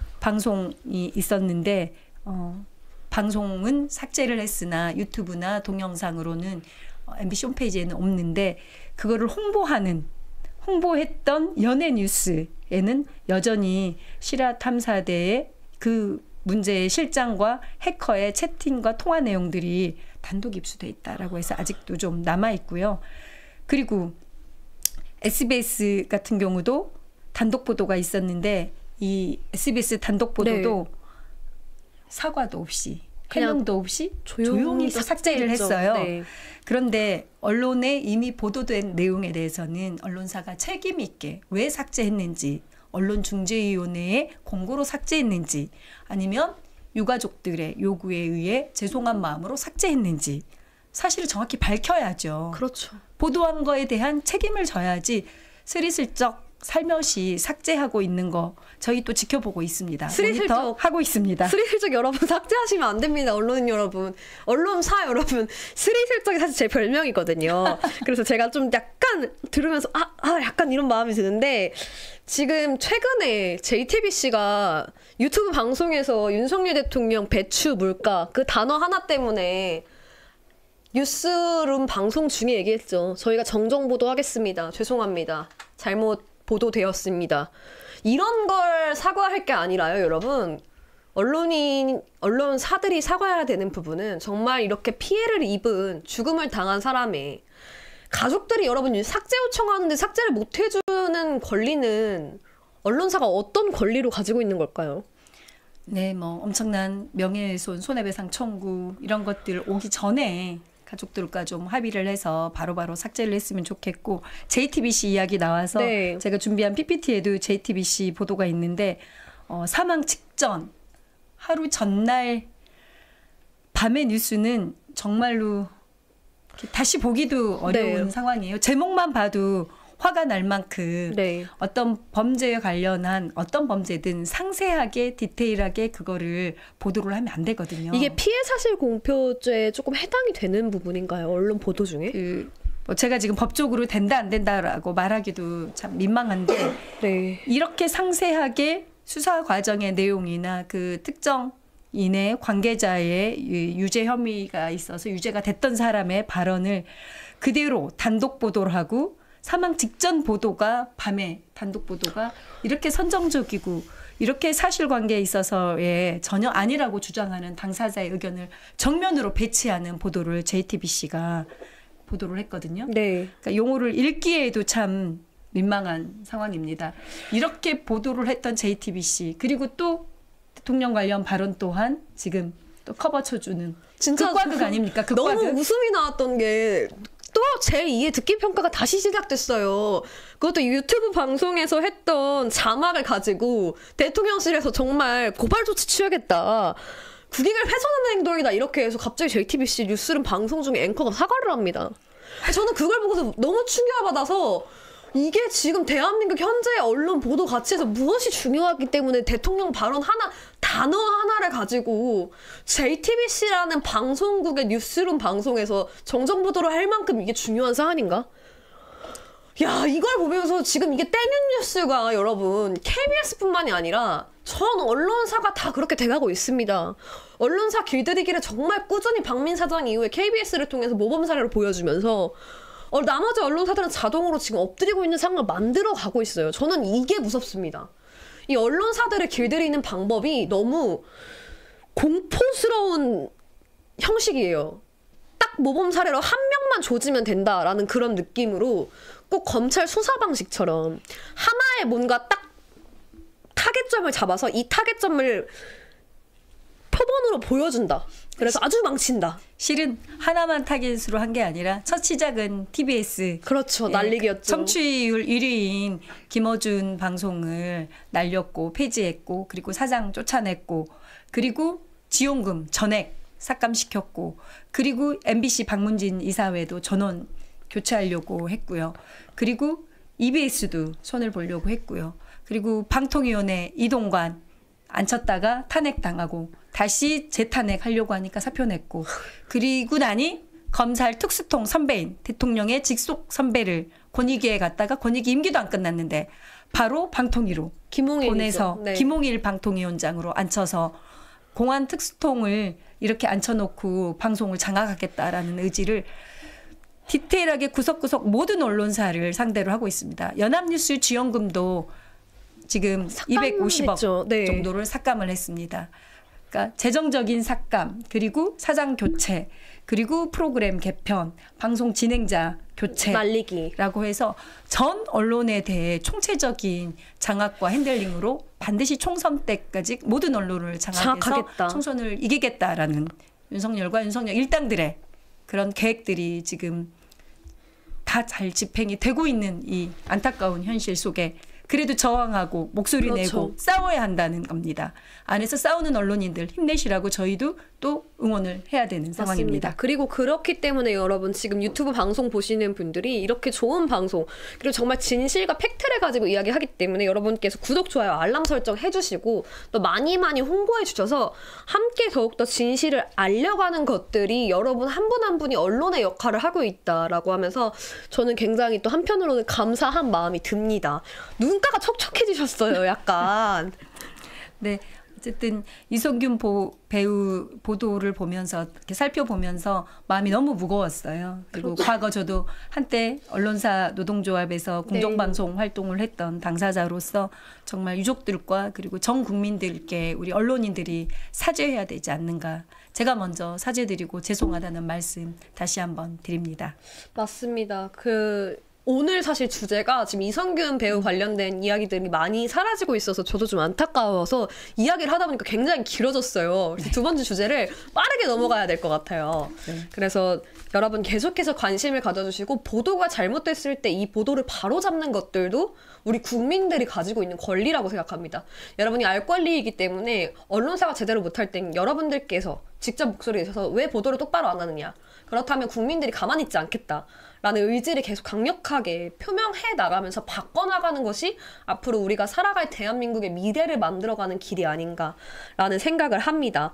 S4: 방송이 있었는데 어, 방송은 삭제를 했으나 유튜브나 동영상으로는 엠비씨 홈페이지에는 없는데 그거를 홍보하는 홍보했던 연예뉴스에는 여전히 실화 탐사대의 그 문제의 실장과 해커의 채팅과 통화 내용들이 단독 입수돼 있다라고 해서 아직도 좀 남아 있고요. 그리고 에스비에스 같은 경우도 단독 보도가 있었는데 이 에스비에스 단독 보도도 네. 사과도 없이 해명도 없이 조용히, 조용히 삭제를 했어요. 네. 그런데 언론에 이미 보도된 내용에 대해서는 언론사가 책임 있게 왜 삭제했는지 언론중재위원회의 공고로 삭제했는지 아니면 유가족들의 요구에 의해 죄송한 마음으로 삭제했는지 사실을 정확히 밝혀야죠.
S3: 그렇죠.
S4: 보도한 거에 대한 책임을 져야지 스리슬쩍 살며시 삭제하고 있는 거 저희 또 지켜보고 있습니다.
S3: 스리슬쩍
S4: 하고 있습니다.
S3: 스리슬쩍 여러분 삭제하시면 안 됩니다. 언론인 여러분, 언론사 여러분, 스리슬쩍이 사실 제 별명이거든요. 그래서 제가 좀 약간 들으면서 아, 아 약간 이런 마음이 드는데 지금 최근에 제이티비씨가 유튜브 방송에서 윤석열 대통령 배추 물가 그 단어 하나 때문에 뉴스룸 방송 중에 얘기했죠. 저희가 정정보도 하겠습니다. 죄송합니다. 잘못 보도되었습니다. 이런 걸 사과할 게 아니라요, 여러분. 언론인, 언론사들이 사과해야 되는 부분은 정말 이렇게 피해를 입은 죽음을 당한 사람의 가족들이 여러분 삭제 요청하는데 삭제를 못 해주는 권리는 언론사가 어떤 권리로 가지고 있는 걸까요?
S4: 네, 뭐 엄청난 명예훼손, 손해배상 청구 이런 것들 오기 전에 가족들과 좀 합의를 해서 바로바로 바로 삭제를 했으면 좋겠고 제이티비씨 이야기 나와서 네. 제가 준비한 피피티에도 제이티비씨 보도가 있는데 어, 사망 직전 하루 전날 밤의 뉴스는 정말로 다시 보기도 어려운 네. 상황이에요. 제목만 봐도 화가 날 만큼 네. 어떤 범죄에 관련한 어떤 범죄든 상세하게 디테일하게 그거를 보도를 하면 안 되거든요.
S3: 이게 피해 사실 공표죄에 조금 해당이 되는 부분인가요? 언론 보도 중에?
S4: 그 뭐 제가 지금 법적으로 된다 안 된다라고 말하기도 참 민망한데 네. 이렇게 상세하게 수사 과정의 내용이나 그 특정 인의 관계자의 유죄 혐의가 있어서 유죄가 됐던 사람의 발언을 그대로 단독 보도를 하고 사망 직전 보도가 밤에 단독 보도가 이렇게 선정적이고 이렇게 사실관계에 있어서의 전혀 아니라고 주장하는 당사자의 의견을 정면으로 배치하는 보도를 제이티비씨가 보도를 했거든요. 네. 그러니까 용어를 읽기에도 참 민망한 상황입니다. 이렇게 보도를 했던 제이티비씨 그리고 또 대통령 관련 발언 또한 지금 또 커버 쳐주는 진짜 극과극 아닙니까? 극과극.
S3: 너무 웃음이 나왔던 게 또 제이의 듣기 평가가 다시 시작됐어요. 그것도 유튜브 방송에서 했던 자막을 가지고 대통령실에서 정말 고발 조치 취하겠다. 국익을 훼손하는 행동이다. 이렇게 해서 갑자기 제이티비씨 뉴스룸 방송 중에 앵커가 사과를 합니다. 저는 그걸 보고서 너무 충격받아서 이게 지금 대한민국 현재 언론 보도 가치에서 무엇이 중요하기 때문에 대통령 발언 하나, 단어 하나를 가지고 제이티비씨라는 방송국의 뉴스룸 방송에서 정정 보도를 할 만큼 이게 중요한 사안인가? 야, 이걸 보면서 지금 이게 땡은 뉴스가 여러분 케이비에스뿐만이 아니라 전 언론사가 다 그렇게 돼가고 있습니다. 언론사 길들이기를 정말 꾸준히 박민 사장 이후에 케이비에스를 통해서 모범 사례로 보여주면서 어, 나머지 언론사들은 자동으로 지금 엎드리고 있는 상황을 만들어 가고 있어요. 저는 이게 무섭습니다. 이 언론사들을 길들이는 방법이 너무 공포스러운 형식이에요. 딱 모범 사례로 한 명만 조지면 된다라는 그런 느낌으로 꼭 검찰 수사 방식처럼 하나의 뭔가 딱 타겟점을 잡아서 이 타겟점을 표본으로 보여준다. 그래서 아주 망친다.
S4: 실은 하나만 타겟으로 한 게 아니라 첫 시작은 티비에스.
S3: 그렇죠. 난리기였죠.
S4: 청취율 일 위인 김어준 방송을 날렸고 폐지했고 그리고 사장 쫓아냈고 그리고 지원금 전액 삭감시켰고 그리고 엠비씨 박문진 이사회도 전원 교체하려고 했고요. 그리고 이비에스도 손을 보려고 했고요. 그리고 방통위원회 이동관 앉혔다가 탄핵당하고 다시 재탄핵하려고 하니까 사표 냈고 그리고 나니 검찰 특수통 선배인 대통령의 직속 선배를 권익위에 갔다가 권익위 임기도 안 끝났는데 바로 방통위로
S3: 김홍일이죠.
S4: 보내서
S3: 네.
S4: 김홍일 방통위원장으로 앉혀서 공안 특수통을 이렇게 앉혀놓고 방송을 장악하겠다라는 의지를 디테일하게 구석구석 모든 언론사를 상대로 하고 있습니다. 연합뉴스 지원금도 지금 이백오십억
S3: 했죠. 네.
S4: 정도를 삭감을 했습니다. 그러니까 재정적인 삭감, 그리고 사장 교체, 그리고 프로그램 개편, 방송 진행자 교체
S3: 날리기라고
S4: 해서 전 언론에 대해 총체적인 장악과 핸들링으로 반드시 총선 때까지 모든 언론을 장악해서
S3: 장악하겠다.
S4: 총선을 이기겠다라는 윤석열과 윤석열 일당들의 그런 계획들이 지금 다 잘 집행이 되고 있는 이 안타까운 현실 속에 그래도 저항하고 목소리
S3: 그렇죠.
S4: 내고 싸워야 한다는 겁니다. 안에서 싸우는 언론인들 힘내시라고 저희도 또 응원을 해야 되는 상황입니다.
S3: 맞습니다. 그리고 그렇기 때문에 여러분 지금 유튜브 방송 보시는 분들이 이렇게 좋은 방송 그리고 정말 진실과 팩트를 가지고 이야기하기 때문에 여러분께서 구독, 좋아요, 알람 설정 해주시고 또 많이 많이 홍보해 주셔서 함께 더욱더 진실을 알려가는 것들이 여러분 한 분 한 분이 언론의 역할을 하고 있다라고 하면서 저는 굉장히 또 한편으로는 감사한 마음이 듭니다. 눈가가 촉촉해지셨어요. 약간.
S4: 네. 어쨌든 이성균 보, 배우 보도를 보면서 이렇게 살펴보면서 마음이 너무 무거웠어요. 그리고
S3: 그렇죠.
S4: 과거 저도 한때 언론사 노동조합에서 공정방송
S3: 네.
S4: 활동을 했던 당사자로서 정말 유족들과 그리고 전 국민들께 우리 언론인들이 사죄해야 되지 않는가. 제가 먼저 사죄드리고 죄송하다는 말씀 다시 한번 드립니다.
S3: 맞습니다. 그 오늘 사실 주제가 지금 이성균 배우 관련된 이야기들이 많이 사라지고 있어서 저도 좀 안타까워서 이야기를 하다 보니까 굉장히 길어졌어요. 그래서 두 번째 주제를 빠르게 넘어가야 될 것 같아요.
S4: 네.
S3: 그래서 여러분 계속해서 관심을 가져주시고 보도가 잘못됐을 때 이 보도를 바로잡는 것들도 우리 국민들이 가지고 있는 권리라고 생각합니다. 여러분이 알 권리이기 때문에 언론사가 제대로 못할 땐 여러분들께서 직접 목소리에 있어서 왜 보도를 똑바로 안 하느냐. 그렇다면 국민들이 가만히 있지 않겠다. 라는 의지를 계속 강력하게 표명해 나가면서 바꿔나가는 것이 앞으로 우리가 살아갈 대한민국의 미래를 만들어가는 길이 아닌가라는 생각을 합니다.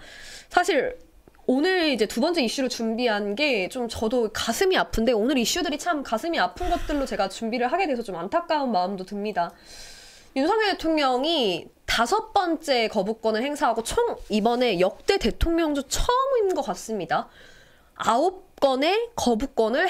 S3: 사실 오늘 이제 두 번째 이슈로 준비한 게 좀 저도 가슴이 아픈데 오늘 이슈들이 참 가슴이 아픈 것들로 제가 준비를 하게 돼서 좀 안타까운 마음도 듭니다. 윤석열 대통령이 다섯 번째 거부권을 행사하고 총 이번에 역대 대통령 중 처음인 것 같습니다. 아홉 건의 거부권을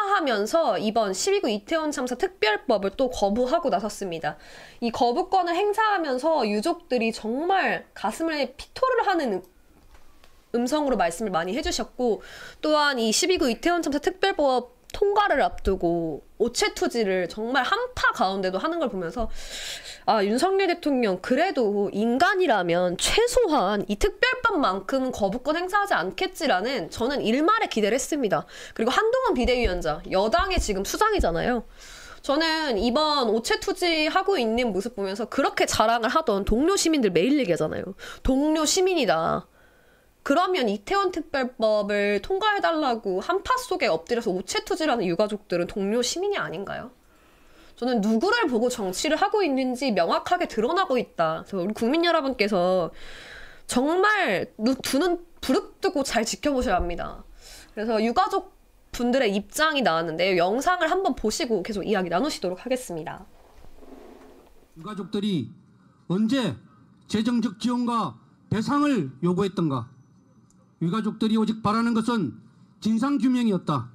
S3: 행사하면서 이번 십이 구 이태원 참사 특별법을 또 거부하고 나섰습니다. 이 거부권을 행사하면서 유족들이 정말 가슴을 피토를 하는 음성으로 말씀을 많이 해주셨고 또한 이 십이 구 이태원 참사 특별법 통과를 앞두고 오체 투지를 정말 한파 가운데도 하는 걸 보면서 아, 윤석열 대통령 그래도 인간이라면 최소한 이 특별법만큼은 거부권 행사하지 않겠지라는 저는 일말의 기대를 했습니다. 그리고 한동훈 비대위원장, 여당의 지금 수장이잖아요. 저는 이번 오체 투지하고 있는 모습 보면서 그렇게 자랑을 하던 동료 시민들 매일 얘기하잖아요. 동료 시민이다. 그러면 이태원 특별법을 통과해달라고 한파 속에 엎드려서 오체투지라는 유가족들은 동료 시민이 아닌가요? 저는 누구를 보고 정치를 하고 있는지 명확하게 드러나고 있다. 그래서 우리 국민 여러분께서 정말 두 눈 부릅뜨고 잘 지켜보셔야 합니다. 그래서 유가족 분들의 입장이 나왔는데 영상을 한번 보시고 계속 이야기 나누시도록 하겠습니다.
S8: 유가족들이 언제 재정적 지원과 배상을 요구했던가? 유가족들이 오직 바라는 것은 진상규명이었다.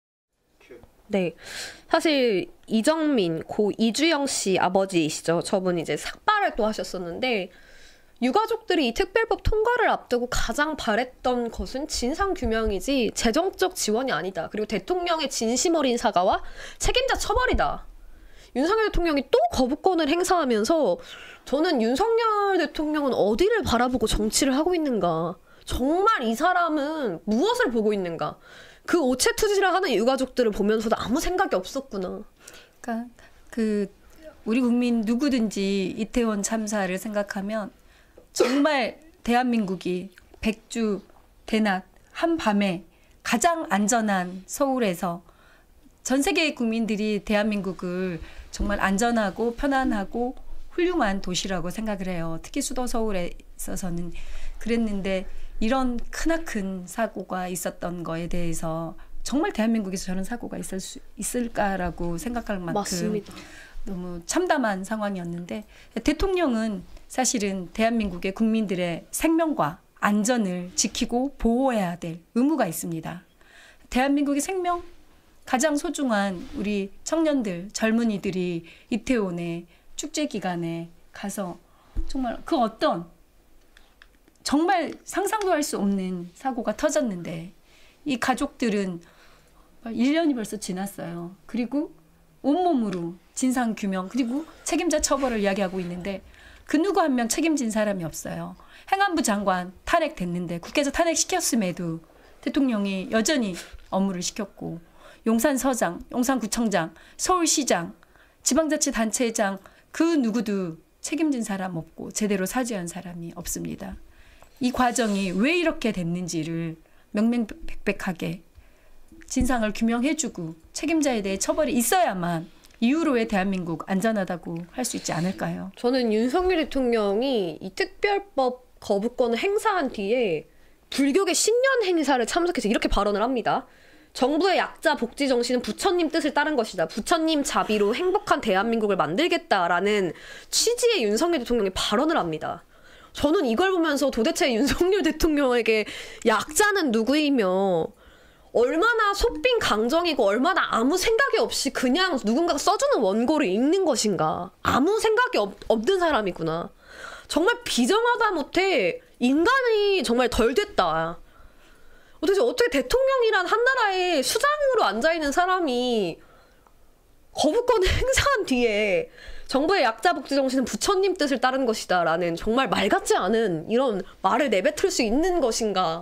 S3: 네, 사실 이정민 고 이주영 씨 아버지이시죠. 저분 이제 삭발을 또 하셨었는데 유가족들이 이 특별법 통과를 앞두고 가장 바랬던 것은 진상규명이지 재정적 지원이 아니다. 그리고 대통령의 진심 어린 사과와 책임자 처벌이다. 윤석열 대통령이 또 거부권을 행사하면서 저는 윤석열 대통령은 어디를 바라보고 정치를 하고 있는가. 정말 이 사람은 무엇을 보고 있는가. 그 오체투지를 하는 유가족들을 보면서도 아무 생각이 없었구나.
S4: 그러니까 그 우리 국민 누구든지 이태원 참사를 생각하면 정말 대한민국이 백주 대낮 한밤에 가장 안전한 서울에서 전 세계의 국민들이 대한민국을 정말 안전하고 편안하고 훌륭한 도시라고 생각을 해요. 특히 수도 서울에 있어서는 그랬는데 이런 크나큰 사고가 있었던 거에 대해서 정말 대한민국에서 저런 사고가 있을 수 있을까라고 생각할 만큼
S3: 맞습니다.
S4: 너무 참담한 상황이었는데 대통령은 사실은 대한민국의 국민들의 생명과 안전을 지키고 보호해야 될 의무가 있습니다. 대한민국의 생명, 가장 소중한 우리 청년들, 젊은이들이 이태원에 축제 기간에 가서 정말 그 어떤 정말 상상도 할 수 없는 사고가 터졌는데 이 가족들은 일 년이 벌써 지났어요. 그리고 온몸으로 진상규명 그리고 책임자 처벌을 이야기하고 있는데 그 누구 한 명 책임진 사람이 없어요. 행안부 장관 탄핵됐는데 국회에서 탄핵시켰음에도 대통령이 여전히 업무를 시켰고 용산서장, 용산구청장, 서울시장, 지방자치단체장 그 누구도 책임진 사람 없고 제대로 사죄한 사람이 없습니다. 이 과정이 왜 이렇게 됐는지를 명명백백하게 진상을 규명해주고 책임자에 대해 처벌이 있어야만 이후로의 대한민국 안전하다고 할 수 있지 않을까요?
S3: 저는 윤석열 대통령이 이 특별법 거부권을 행사한 뒤에 불교계 신년 행사를 참석해서 이렇게 발언을 합니다. 정부의 약자 복지 정신은 부처님 뜻을 따른 것이다. 부처님 자비로 행복한 대한민국을 만들겠다라는 취지의 윤석열 대통령이 발언을 합니다. 저는 이걸 보면서 도대체 윤석열 대통령에게 약자는 누구이며 얼마나 속빈 강정이고 얼마나 아무 생각이 없이 그냥 누군가가 써주는 원고를 읽는 것인가. 아무 생각이 없, 없는 사람이구나. 정말 비정하다 못해 인간이 정말 덜 됐다. 도대체 어떻게 대통령이란 한 나라의 수장으로 앉아있는 사람이 거부권을 행사한 뒤에 정부의 약자 복지 정신은 부처님 뜻을 따른 것이다 라는 정말 말 같지 않은 이런 말을 내뱉을 수 있는 것인가.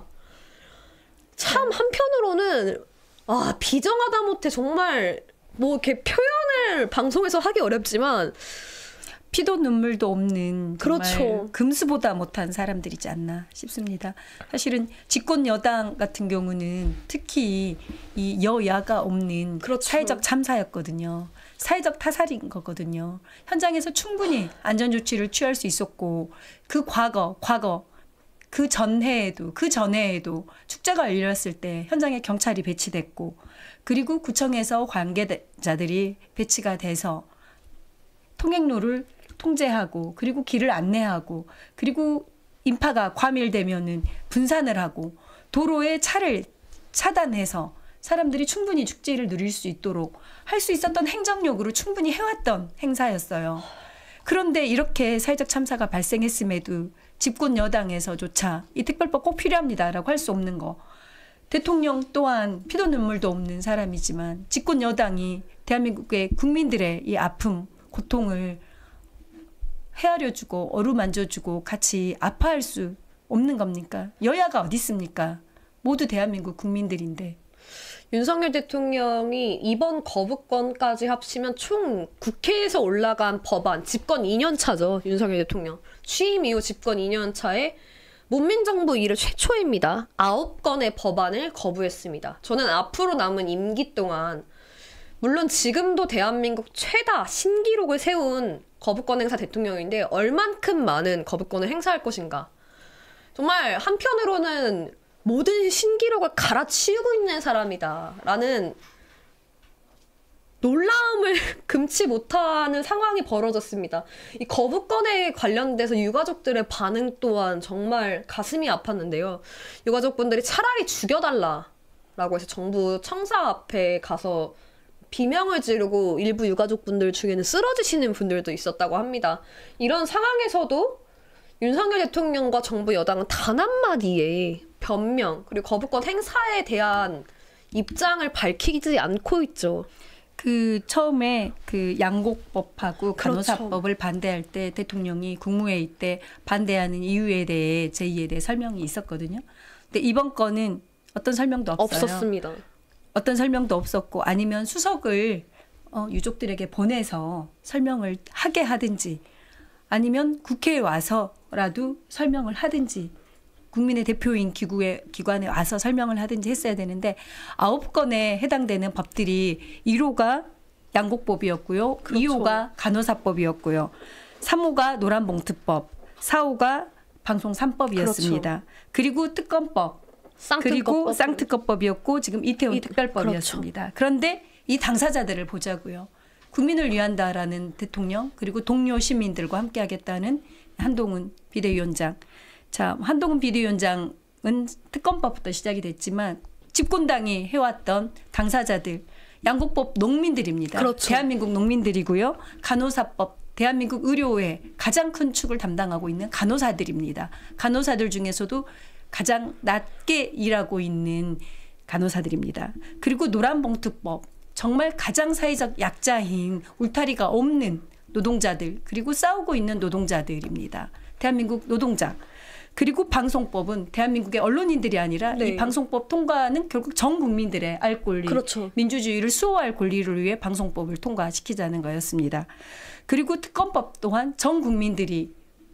S3: 참 한편으로는 아 비정하다 못해 정말 뭐 이렇게 표현을 방송에서 하기 어렵지만
S4: 피도 눈물도 없는
S3: 그렇죠.
S4: 금수보다 못한 사람들이지 않나 싶습니다. 사실은 집권 여당 같은 경우는 특히 이 여야가 없는
S3: 그렇죠.
S4: 사회적 참사였거든요. 사회적 타살인 거거든요. 현장에서 충분히 안전조치를 취할 수 있었고 그 과거, 과거 그 전해에도 그 전해에도 축제가 열렸을 때 현장에 경찰이 배치됐고 그리고 구청에서 관계자들이 배치가 돼서 통행로를 통제하고 그리고 길을 안내하고 그리고 인파가 과밀되면은 분산을 하고 도로에 차를 차단해서 사람들이 충분히 축제를 누릴 수 있도록 할 수 있었던 행정력으로 충분히 해왔던 행사였어요. 그런데 이렇게 사회적 참사가 발생했음에도 집권 여당에서조차 이 특별법 꼭 필요합니다라고 할 수 없는 거. 대통령 또한 피도 눈물도 없는 사람이지만 집권 여당이 대한민국의 국민들의 이 아픔, 고통을 헤아려주고 어루만져주고 같이 아파할 수 없는 겁니까? 여야가 어디 있습니까? 모두 대한민국 국민들인데.
S3: 윤석열 대통령이 이번 거부권까지 합치면 총 국회에서 올라간 법안, 집권 이 년 차죠. 윤석열 대통령. 취임 이후 집권 이 년 차에 문민정부 이래 최초입니다. 아홉 건의 법안을 거부했습니다. 저는 앞으로 남은 임기 동안 물론 지금도 대한민국 최다 신기록을 세운 거부권 행사 대통령인데 얼만큼 많은 거부권을 행사할 것인가. 정말 한편으로는 모든 신기록을 갈아치우고 있는 사람이다 라는 놀라움을 금치 못하는 상황이 벌어졌습니다. 이 거부권에 관련돼서 유가족들의 반응 또한 정말 가슴이 아팠는데요. 유가족분들이 차라리 죽여달라라고 해서 정부 청사 앞에 가서 비명을 지르고 일부 유가족분들 중에는 쓰러지시는 분들도 있었다고 합니다. 이런 상황에서도 윤석열 대통령과 정부 여당은 단 한마디에 변명 그리고 거부권 행사에 대한 입장을 밝히지 않고 있죠.
S4: 그 처음에 그 양곡법하고
S3: 그렇죠.
S4: 간호사법을 반대할 때 대통령이 국무회의 때 반대하는 이유에 대해 제의에 대해 설명이 있었거든요. 근데 이번 건은 어떤 설명도 없어요.
S3: 없었습니다.
S4: 어떤 설명도 없었고 아니면 수석을 어, 유족들에게 보내서 설명을 하게 하든지 아니면 국회에 와서라도 설명을 하든지 국민의 대표인 기구에, 기관에 와서 설명을 하든지 했어야 되는데 아홉 건에 해당되는 법들이 일 호가 양곡법이었고요.
S3: 그렇죠.
S4: 이 호가 간호사법이었고요. 삼 호가 노란봉투법, 사 호가 방송 삼 법이었습니다. 그렇죠. 그리고 특검법, 그리고 쌍특검법이었고 지금 이태원
S3: 이,
S4: 특별법이었습니다.
S3: 그렇죠.
S4: 그런데 이 당사자들을 보자고요. 국민을 위한다라는 대통령 그리고 동료 시민들과 함께 하겠다는 한동훈 비대위원장. 자, 한동훈 비대위원장은 특검법부터 시작이 됐지만 집권당이 해왔던 당사자들, 양곡법 농민들입니다.
S3: 그렇죠.
S4: 대한민국 농민들이고요. 간호사법, 대한민국 의료의 가장 큰 축을 담당하고 있는 간호사들입니다. 간호사들 중에서도 가장 낮게 일하고 있는 간호사들입니다. 그리고 노란봉투법, 정말 가장 사회적 약자인 울타리가 없는 노동자들, 그리고 싸우고 있는 노동자들입니다. 대한민국 노동자. 그리고 방송법은 대한민국의 언론인들이 아니라
S3: 네.
S4: 이 방송법 통과는 결국 전 국민들의 알 권리,
S3: 그렇죠.
S4: 민주주의를 수호할 권리를 위해 방송법을 통과시키자는 거였습니다. 그리고 특검법 또한 전 국민들이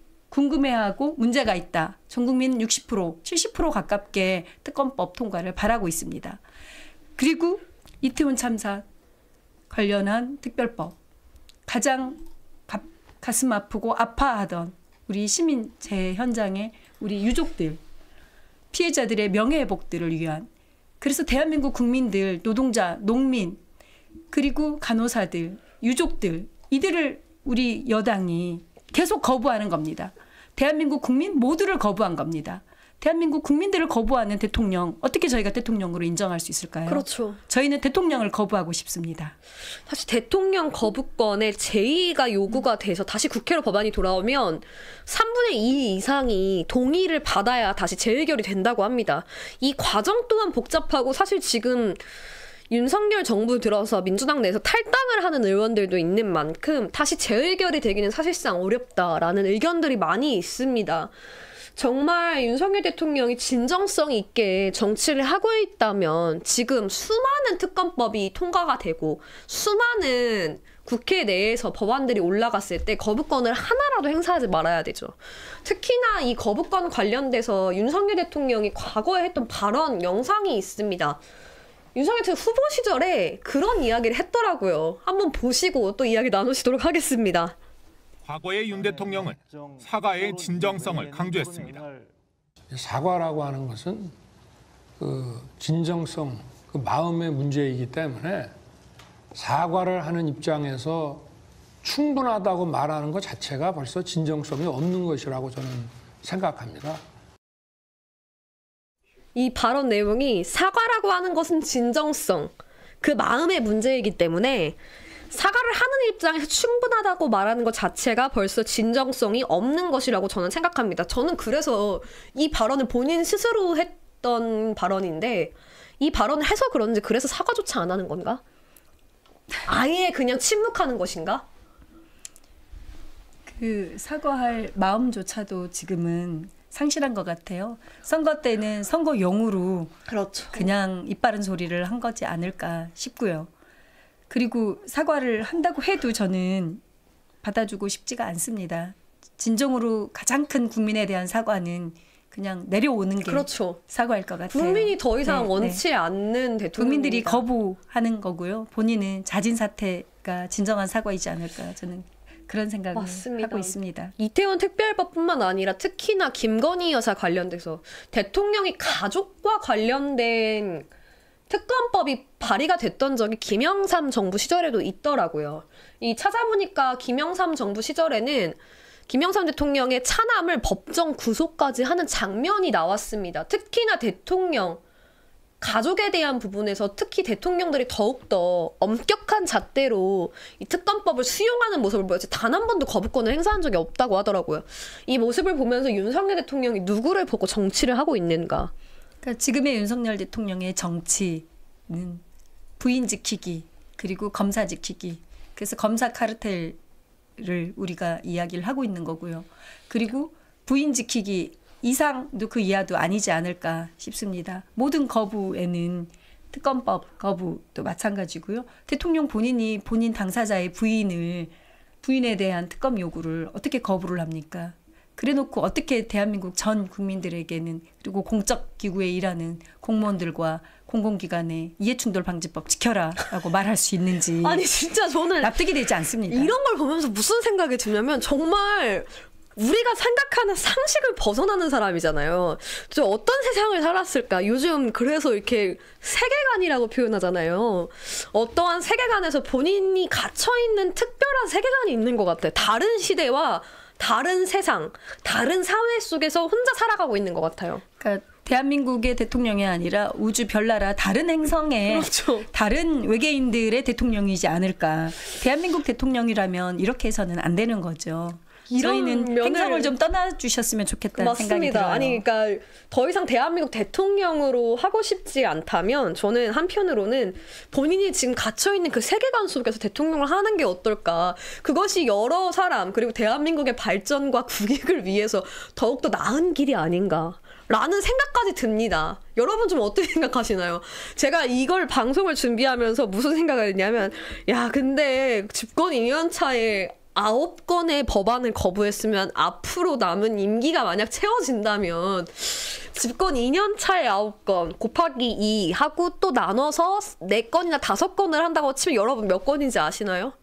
S4: 궁금해하고 문제가 있다. 전 국민 육십 퍼센트, 칠십 퍼센트 가깝게 특검법 통과를 바라고 있습니다. 그리고 이태원 참사 관련한 특별법. 가장 가, 가슴 아프고 아파하던 우리 시민 재해 현장의 우리 유족들, 피해자들의 명예회복들을 위한 그래서 대한민국 국민들, 노동자, 농민, 그리고 간호사들, 유족들 이들을 우리 여당이 계속 거부하는 겁니다. 대한민국 국민 모두를 거부한 겁니다. 대한민국 국민들을 거부하는 대통령 어떻게 저희가 대통령으로 인정할 수 있을까요?
S3: 그렇죠.
S4: 저희는 대통령을 거부하고 싶습니다.
S3: 사실 대통령 거부권에 제의가 요구가 돼서 다시 국회로 법안이 돌아오면 삼분의 이 이상이 동의를 받아야 다시 재의결이 된다고 합니다. 이 과정 또한 복잡하고 사실 지금 윤석열 정부 들어서 민주당 내에서 탈당을 하는 의원들도 있는 만큼 다시 재의결이 되기는 사실상 어렵다라는 의견들이 많이 있습니다. 정말 윤석열 대통령이 진정성 있게 정치를 하고 있다면 지금 수많은 특검법이 통과가 되고 수많은 국회 내에서 법안들이 올라갔을 때 거부권을 하나라도 행사하지 말아야 되죠. 특히나 이 거부권 관련돼서 윤석열 대통령이 과거에 했던 발언 영상이 있습니다. 윤석열 대통령 후보 시절에 그런 이야기를 했더라고요. 한번 보시고 또 이야기 나누시도록 하겠습니다.
S9: 과거의 윤 대통령은 사과의 진정성을 강조했습니다.
S10: 사과라고 하는 것은 그 진정성, 그 마음의 문제이기 때문에 사과를 하는 입장에서 충분하다고 말하는 것 자체가 벌써 진정성이 없는 것이라고 저는 생각합니다.
S3: 이 발언 내용이 사과라고 하는 것은 진정성, 그 마음의 문제이기 때문에 사과를 하는 입장에서 충분하다고 말하는 것 자체가 벌써 진정성이 없는 것이라고 저는 생각합니다. 저는 그래서 이 발언을 본인 스스로 했, 있던 발언인데 이 발언을 해서 그런지 그래서 사과조차 안 하는 건가? 아예 그냥 침묵하는 것인가?
S4: 그 사과할 마음조차도 지금은 상실한 것 같아요. 선거 때는 선거용으로
S3: 그렇죠.
S4: 그냥 입 바른 소리를 한 거지 않을까 싶고요. 그리고 사과를 한다고 해도 저는 받아주고 싶지가 않습니다. 진정으로 가장 큰 국민에 대한 사과는 그냥 내려오는 게
S3: 그렇죠.
S4: 사과일 것 같아요.
S3: 국민이 더 이상
S4: 네,
S3: 원치
S4: 네.
S3: 않는 대통령
S4: 국민들이 거부하는 거고요. 본인은 자진 사퇴가 진정한 사과이지 않을까 저는 그런 생각을
S3: 맞습니다.
S4: 하고 있습니다.
S3: 이태원 특별법뿐만 아니라 특히나 김건희 여사 관련돼서 대통령이 가족과 관련된 특검법이 발의가 됐던 적이 김영삼 정부 시절에도 있더라고요. 이 찾아보니까 김영삼 정부 시절에는 김영삼 대통령의 차남을 법정 구속까지 하는 장면이 나왔습니다. 특히나 대통령, 가족에 대한 부분에서 특히 대통령들이 더욱더 엄격한 잣대로 이 특검법을 수용하는 모습을 보였지 단 한 번도 거부권을 행사한 적이 없다고 하더라고요. 이 모습을 보면서 윤석열 대통령이 누구를 보고 정치를 하고 있는가.
S4: 그러니까 지금의 윤석열 대통령의 정치는 부인 지키기 그리고 검사 지키기. 그래서 검사 카르텔 를 우리가 이야기를 하고 있는 거고요. 그리고 부인 지키기 이상도 그 이하도 아니지 않을까 싶습니다. 모든 거부에는 특검법 거부도 마찬가지고요. 대통령 본인이 본인 당사자의 부인을 부인에 대한 특검 요구를 어떻게 거부를 합니까? 그래놓고 어떻게 대한민국 전 국민들에게는 그리고 공적 기구에 일하는 공무원들과 공공기관의 이해충돌 방지법 지켜라라고 말할 수 있는지
S3: 아니 진짜 저는
S4: 납득이 되지 않습니다.
S3: 이런 걸 보면서 무슨 생각이 드냐면 정말 우리가 생각하는 상식을 벗어나는 사람이잖아요. 저 어떤 세상을 살았을까? 요즘 그래서 이렇게 세계관이라고 표현하잖아요. 어떠한 세계관에서 본인이 갇혀있는 특별한 세계관이 있는 것 같아요. 다른 시대와 다른 세상, 다른 사회 속에서 혼자 살아가고 있는 것 같아요.
S4: 그러니까 대한민국의 대통령이 아니라 우주 별나라 다른 행성의
S3: 그렇죠.
S4: 다른 외계인들의 대통령이지 않을까. 대한민국 대통령이라면 이렇게 해서는 안 되는 거죠. 저희는
S3: 면을...
S4: 행성을 좀 떠나주셨으면 좋겠다는
S3: 맞습니다.
S4: 생각이 들어요.
S3: 아니 그러니까 더 이상 대한민국 대통령으로 하고 싶지 않다면 저는 한편으로는 본인이 지금 갇혀있는 그 세계관 속에서 대통령을 하는 게 어떨까. 그것이 여러 사람 그리고 대한민국의 발전과 국익을 위해서 더욱더 나은 길이 아닌가. 라는 생각까지 듭니다. 여러분 좀 어떻게 생각하시나요? 제가 이걸 방송을 준비하면서 무슨 생각을 했냐면 야 근데 집권 이 년 차에 아홉 건의 법안을 거부했으면 앞으로 남은 임기가 만약 채워진다면 집권 이 년 차에 아홉 건 곱하기 이 하고 또 나눠서 네 건이나 다섯 건을 한다고 치면 여러분 몇 건인지 아시나요?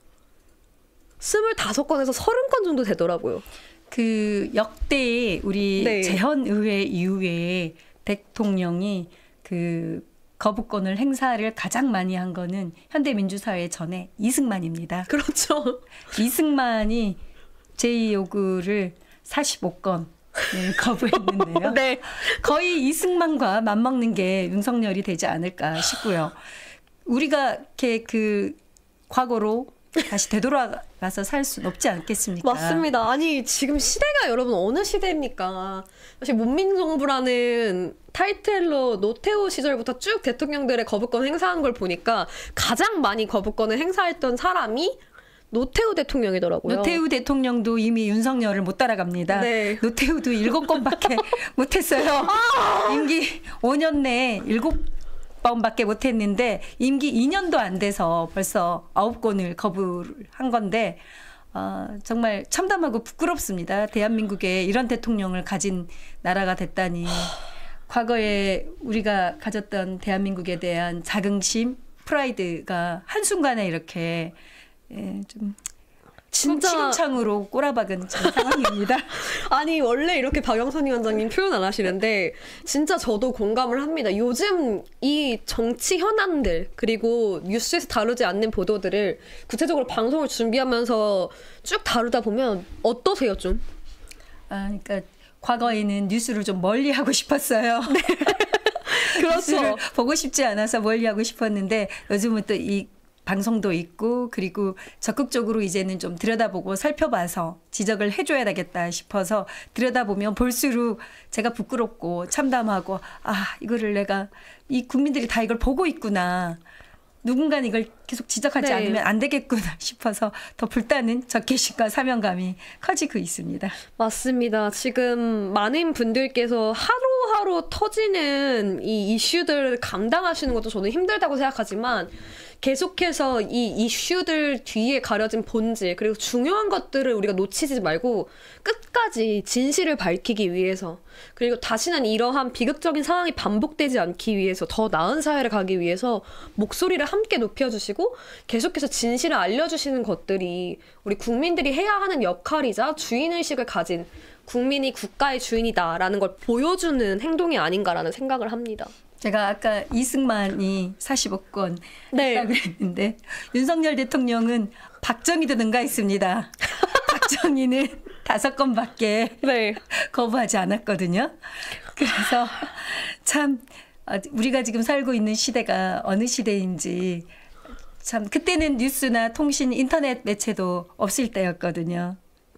S3: 스물다섯 건에서 서른 건 정도 되더라고요.
S4: 그 역대 우리
S3: 네.
S4: 재헌의회 이후에 대통령이 그 거부권을 행사를 가장 많이 한 거는 현대민주사회 전에 이승만입니다.
S3: 그렇죠.
S4: 이승만이 제이 요구를 사십오 건을 거부했는데요.
S3: 네.
S4: 거의 이승만과 맞먹는 게 윤석열이 되지 않을까 싶고요. 우리가 이렇게 그 과거로 다시 되돌아가서 살 수는 없지 않겠습니까?
S3: 맞습니다. 아니 지금 시대가 여러분 어느 시대입니까? 사실 문민정부라는 타이틀로 노태우 시절부터 쭉 대통령들의 거부권 행사한 걸 보니까 가장 많이 거부권을 행사했던 사람이 노태우 대통령이더라고요.
S4: 노태우 대통령도 이미 윤석열을 못 따라갑니다.
S3: 네.
S4: 노태우도 일곱 건밖에 못했어요. 임기 오 년 내에 일곱 번밖에 못했는데 임기 이 년도 안 돼서 벌써 아홉 건을 거부를 한 건데 어, 정말 참담하고 부끄럽습니다. 대한민국에 이런 대통령을 가진 나라가 됐다니. 과거에 우리가 가졌던 대한민국에 대한 자긍심, 프라이드가 한순간에 이렇게 예, 좀
S3: 진짜
S4: 치명상으로 꼬라박은 상황입니다.
S3: 아니 원래 이렇게 박영선 위원장님 표현 안 하시는데 진짜 저도 공감을 합니다. 요즘 이 정치 현안들 그리고 뉴스에서 다루지 않는 보도들을 구체적으로 방송을 준비하면서 쭉 다루다 보면 어떠세요 좀?
S4: 아, 그러니까 과거에는 뉴스를 좀 멀리 하고 싶었어요.
S3: 네. 그렇죠.
S4: 뉴스를 보고 싶지 않아서 멀리 하고 싶었는데 요즘은 또 이 방송도 있고 그리고 적극적으로 이제는 좀 들여다보고 살펴봐서 지적을 해줘야 되겠다 싶어서 들여다보면 볼수록 제가 부끄럽고 참담하고 아 이거를 내가 이 국민들이 다 이걸 보고 있구나. 누군가는 이걸 계속 지적하지
S3: 네.
S4: 않으면 안 되겠구나 싶어서 더 불타는 적개심과 사명감이 커지고 있습니다.
S3: 맞습니다. 지금 많은 분들께서 하루하루 터지는 이 이슈들을 감당하시는 것도 저는 힘들다고 생각하지만 계속해서 이 이슈들 뒤에 가려진 본질 그리고 중요한 것들을 우리가 놓치지 말고 끝까지 진실을 밝히기 위해서 그리고 다시는 이러한 비극적인 상황이 반복되지 않기 위해서 더 나은 사회를 가기 위해서 목소리를 함께 높여주시고 계속해서 진실을 알려주시는 것들이 우리 국민들이 해야 하는 역할이자 주인의식을 가진 국민이 국가의 주인이다라는 걸 보여주는 행동이 아닌가라는 생각을 합니다.
S4: 제가 아까 이승만이 사십오 건
S3: 네.
S4: 했다고 했는데 윤석열 대통령은 박정희도 능가했습니다. 박정희는 다섯 건밖에
S3: 네.
S4: 거부하지 않았거든요. 그래서 참 우리가 지금 살고 있는 시대가 어느 시대인지 참 그때는 뉴스나 통신, 인터넷 매체도 없을 때였거든요.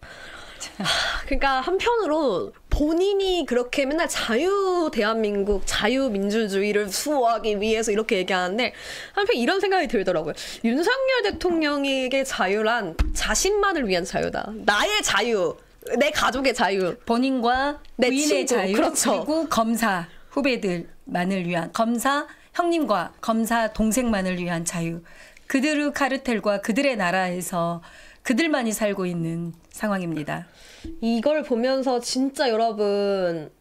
S3: 그러니까 한편으로 본인이 그렇게 맨날 자유 대한민국 자유민주주의를 수호하기 위해서 이렇게 얘기하는데 한편 이런 생각이 들더라고요. 윤석열 대통령에게 자유란 자신만을 위한 자유다. 나의 자유, 내 가족의 자유,
S4: 본인과
S3: 내
S4: 부인의
S3: 친구,
S4: 자유,
S3: 그렇죠.
S4: 그리고 검사 후배들만을 위한 검사 형님과 검사 동생만을 위한 자유. 그들의 카르텔과 그들의 나라에서 그들만이 살고 있는 상황입니다.
S3: 이걸 보면서 진짜 여러분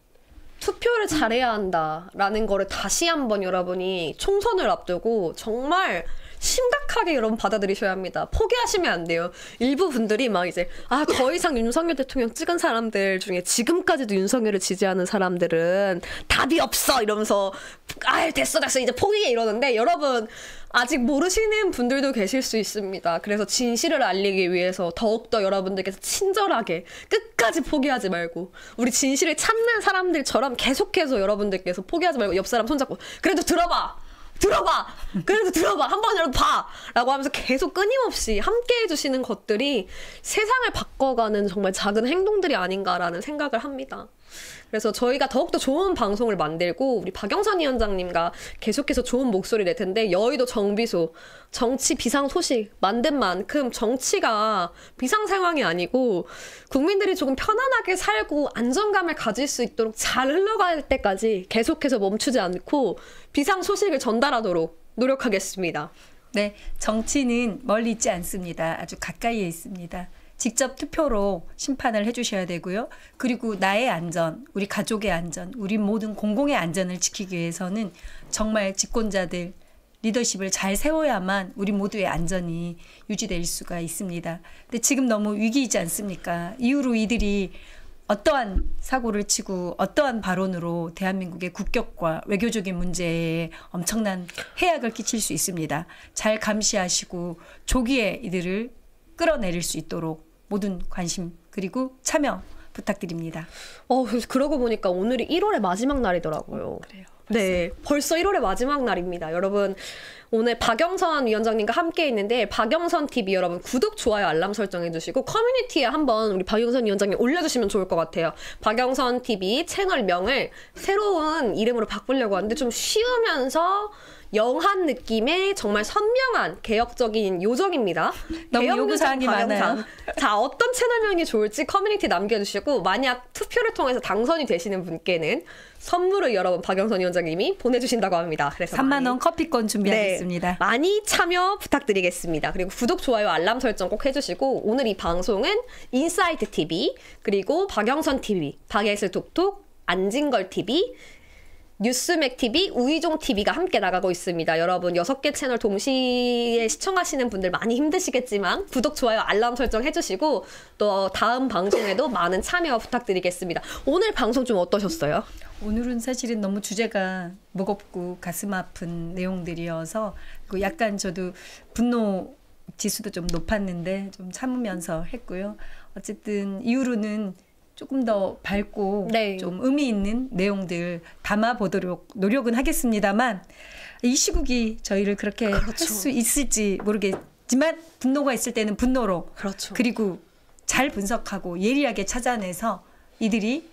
S3: 투표를 잘해야 한다라는 거를 다시 한번 여러분이 총선을 앞두고 정말 심각하게 여러분 받아들이셔야 합니다. 포기하시면 안 돼요. 일부 분들이 막 이제 아, 더 이상 윤석열 대통령 찍은 사람들 중에 지금까지도 윤석열을 지지하는 사람들은 답이 없어 이러면서 아 됐어 됐어 이제 포기해 이러는데 여러분 아직 모르시는 분들도 계실 수 있습니다. 그래서 진실을 알리기 위해서 더욱더 여러분들께서 친절하게 끝까지 포기하지 말고 우리 진실을 찾는 사람들처럼 계속해서 여러분들께서 포기하지 말고 옆 사람 손잡고 그래도 들어봐 들어봐 그래도 들어봐 한 번이라도 봐 라고 하면서 계속 끊임없이 함께 해주시는 것들이 세상을 바꿔가는 정말 작은 행동들이 아닌가라는 생각을 합니다. 그래서 저희가 더욱더 좋은 방송을 만들고 우리 박영선 위원장님과 계속해서 좋은 목소리 낼 텐데 여의도 정비소 정치 비상 소식 만든 만큼 정치가 비상 상황이 아니고 국민들이 조금 편안하게 살고 안정감을 가질 수 있도록 잘 흘러갈 때까지 계속해서 멈추지 않고 비상 소식을 전달하도록 노력하겠습니다.
S4: 네, 정치는 멀리 있지 않습니다. 아주 가까이에 있습니다. 직접 투표로 심판을 해주셔야 되고요. 그리고 나의 안전, 우리 가족의 안전, 우리 모든 공공의 안전을 지키기 위해서는 정말 집권자들 리더십을 잘 세워야만 우리 모두의 안전이 유지될 수가 있습니다. 근데 지금 너무 위기이지 않습니까? 이후로 이들이 어떠한 사고를 치고 어떠한 발언으로 대한민국의 국격과 외교적인 문제에 엄청난 해악을 끼칠 수 있습니다. 잘 감시하시고 조기에 이들을 끌어내릴 수 있도록 모든 관심 그리고 참여 부탁드립니다.
S3: 어, 그래서 그러고 보니까 오늘이 일월의 마지막 날이더라고요.
S4: 그래요.
S3: 네, 벌써 일월의 마지막 날입니다. 여러분, 오늘 박영선 위원장님과 함께 있는데 박영선 티비 여러분 구독, 좋아요, 알람 설정해 주시고 커뮤니티에 한번 우리 박영선 위원장님 올려주시면 좋을 것 같아요. 박영선 티비 채널명을 새로운 이름으로 바꾸려고 하는데 좀 쉬우면서 영한 느낌의 정말 선명한 개혁적인 요정입니다.
S4: 너무
S3: 개혁
S4: 요구사항이
S3: 요정 박영선.
S4: 많아요.
S3: 자, 어떤 채널명이 좋을지 커뮤니티 남겨주시고 만약 투표를 통해서 당선이 되시는 분께는 선물을 여러분 박영선 위원장님이 보내주신다고 합니다. 그래서
S4: 삼만 원 커피권 준비하겠습니다.
S3: 네, 많이 참여 부탁드리겠습니다. 그리고 구독, 좋아요, 알람 설정 꼭 해주시고 오늘 이 방송은 인사이트 티비 그리고 박영선 티비, 박예슬 톡톡, 안진걸 티비, 뉴스맥 티비, 우이종 티비가 함께 나가고 있습니다. 여러분 여섯 개 채널 동시에 시청하시는 분들 많이 힘드시겠지만 구독, 좋아요, 알람 설정 해주시고 또 다음 방송에도 많은 참여 부탁드리겠습니다. 오늘 방송 좀 어떠셨어요?
S4: 오늘은 사실은 너무 주제가 무겁고 가슴 아픈 내용들이어서 약간 저도 분노 지수도 좀 높았는데 좀 참으면서 했고요. 어쨌든 이후로는 조금 더 밝고
S3: 네.
S4: 좀 의미 있는 내용들 담아보도록 노력은 하겠습니다만 이 시국이 저희를 그렇게 할 수 있을지 모르겠지만 분노가 있을 때는 분노로
S3: 그렇죠.
S4: 그리고 잘 분석하고 예리하게 찾아내서 이들이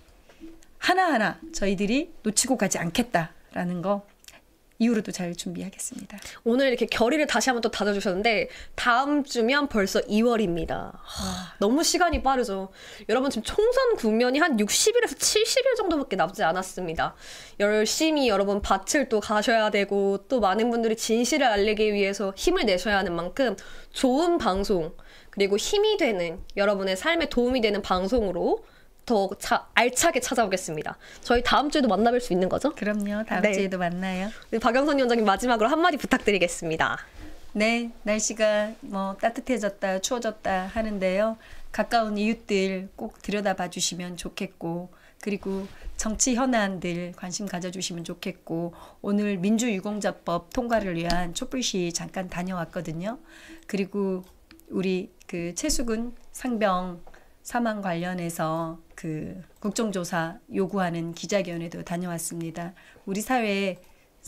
S4: 하나하나 저희들이 놓치고 가지 않겠다라는 거 이후로도 잘 준비하겠습니다.
S3: 오늘 이렇게 결의를 다시 한번 또 다져주셨는데 다음 주면 벌써 이월입니다. 하, 너무 시간이 빠르죠. 여러분 지금 총선 국면이 한 육십 일에서 칠십 일 정도밖에 남지 않았습니다. 열심히 여러분 밭을 또 가셔야 되고 또 많은 분들이 진실을 알리기 위해서 힘을 내셔야 하는 만큼 좋은 방송 그리고 힘이 되는 여러분의 삶에 도움이 되는 방송으로 더 차, 알차게 찾아오겠습니다. 저희 다음 주에도 만나뵐 수 있는 거죠?
S4: 그럼요. 다음
S3: 네.
S4: 주에도 만나요.
S3: 네, 박영선 위원장님 마지막으로 한마디 부탁드리겠습니다.
S4: 네, 날씨가 뭐 따뜻해졌다, 추워졌다 하는데요. 가까운 이웃들 꼭 들여다봐 주시면 좋겠고, 그리고 정치 현안들 관심 가져주시면 좋겠고, 오늘 민주유공자법 통과를 위한 촛불시 잠깐 다녀왔거든요. 그리고 우리 그 최수근 상병 사망 관련해서 그 국정조사 요구하는 기자회견에도 다녀왔습니다. 우리 사회에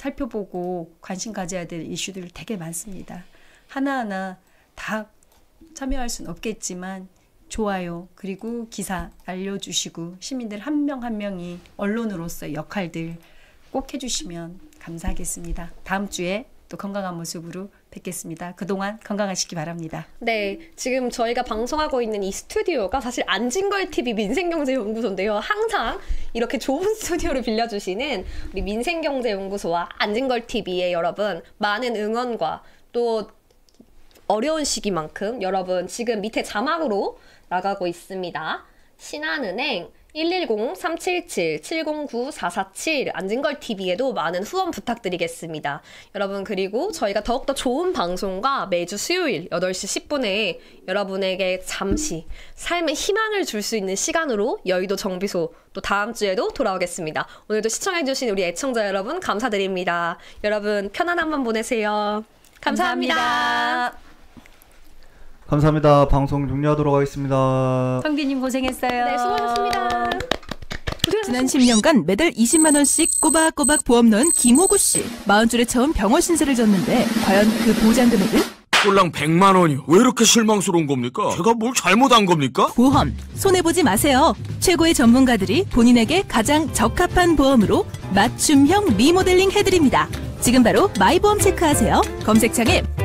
S4: 살펴보고 관심 가져야 될 이슈들 되게 많습니다. 하나하나 다 참여할 수는 없겠지만 좋아요 그리고 기사 알려주시고 시민들 한 명 한 명이 언론으로서의 역할들 꼭 해주시면 감사하겠습니다. 다음 주에 또 건강한 모습으로 뵙겠습니다. 그동안 건강하시기 바랍니다.
S3: 네, 지금 저희가 방송하고 있는 이 스튜디오가 사실 안진걸티비 민생경제연구소인데요. 항상 이렇게 좋은 스튜디오를 빌려주시는 우리 민생경제연구소와 안진걸티비의 여러분 많은 응원과 또 어려운 시기만큼 여러분 지금 밑에 자막으로 나가고 있습니다. 신한은행 일일공 삼칠칠 칠공구 사사칠 안진걸티비에도 많은 후원 부탁드리겠습니다. 여러분 그리고 저희가 더욱더 좋은 방송과 매주 수요일 여덟 시 십 분에 여러분에게 잠시 삶의 희망을 줄 수 있는 시간으로 여의도 정비소 또 다음 주에도 돌아오겠습니다. 오늘도 시청해주신 우리 애청자 여러분 감사드립니다. 여러분 편안한 밤 보내세요. 감사합니다.
S4: 감사합니다.
S11: 감사합니다. 방송 종료하도록 하겠습니다.
S4: 성비님 고생했어요.
S3: 네, 수고하셨습니다.
S1: 지난 십 년간 매달 이십만 원씩 꼬박꼬박 보험 넣은 김호구 씨. 마흔 줄에 처음 병원 신세를 졌는데 과연 그 보장 금액은?
S2: 꼴랑 백만 원이요. 왜 이렇게 실망스러운 겁니까? 제가 뭘 잘못한 겁니까?
S1: 보험 손해보지 마세요. 최고의 전문가들이 본인에게 가장 적합한 보험으로 맞춤형 리모델링 해드립니다. 지금 바로 마이보험 체크하세요. 검색창에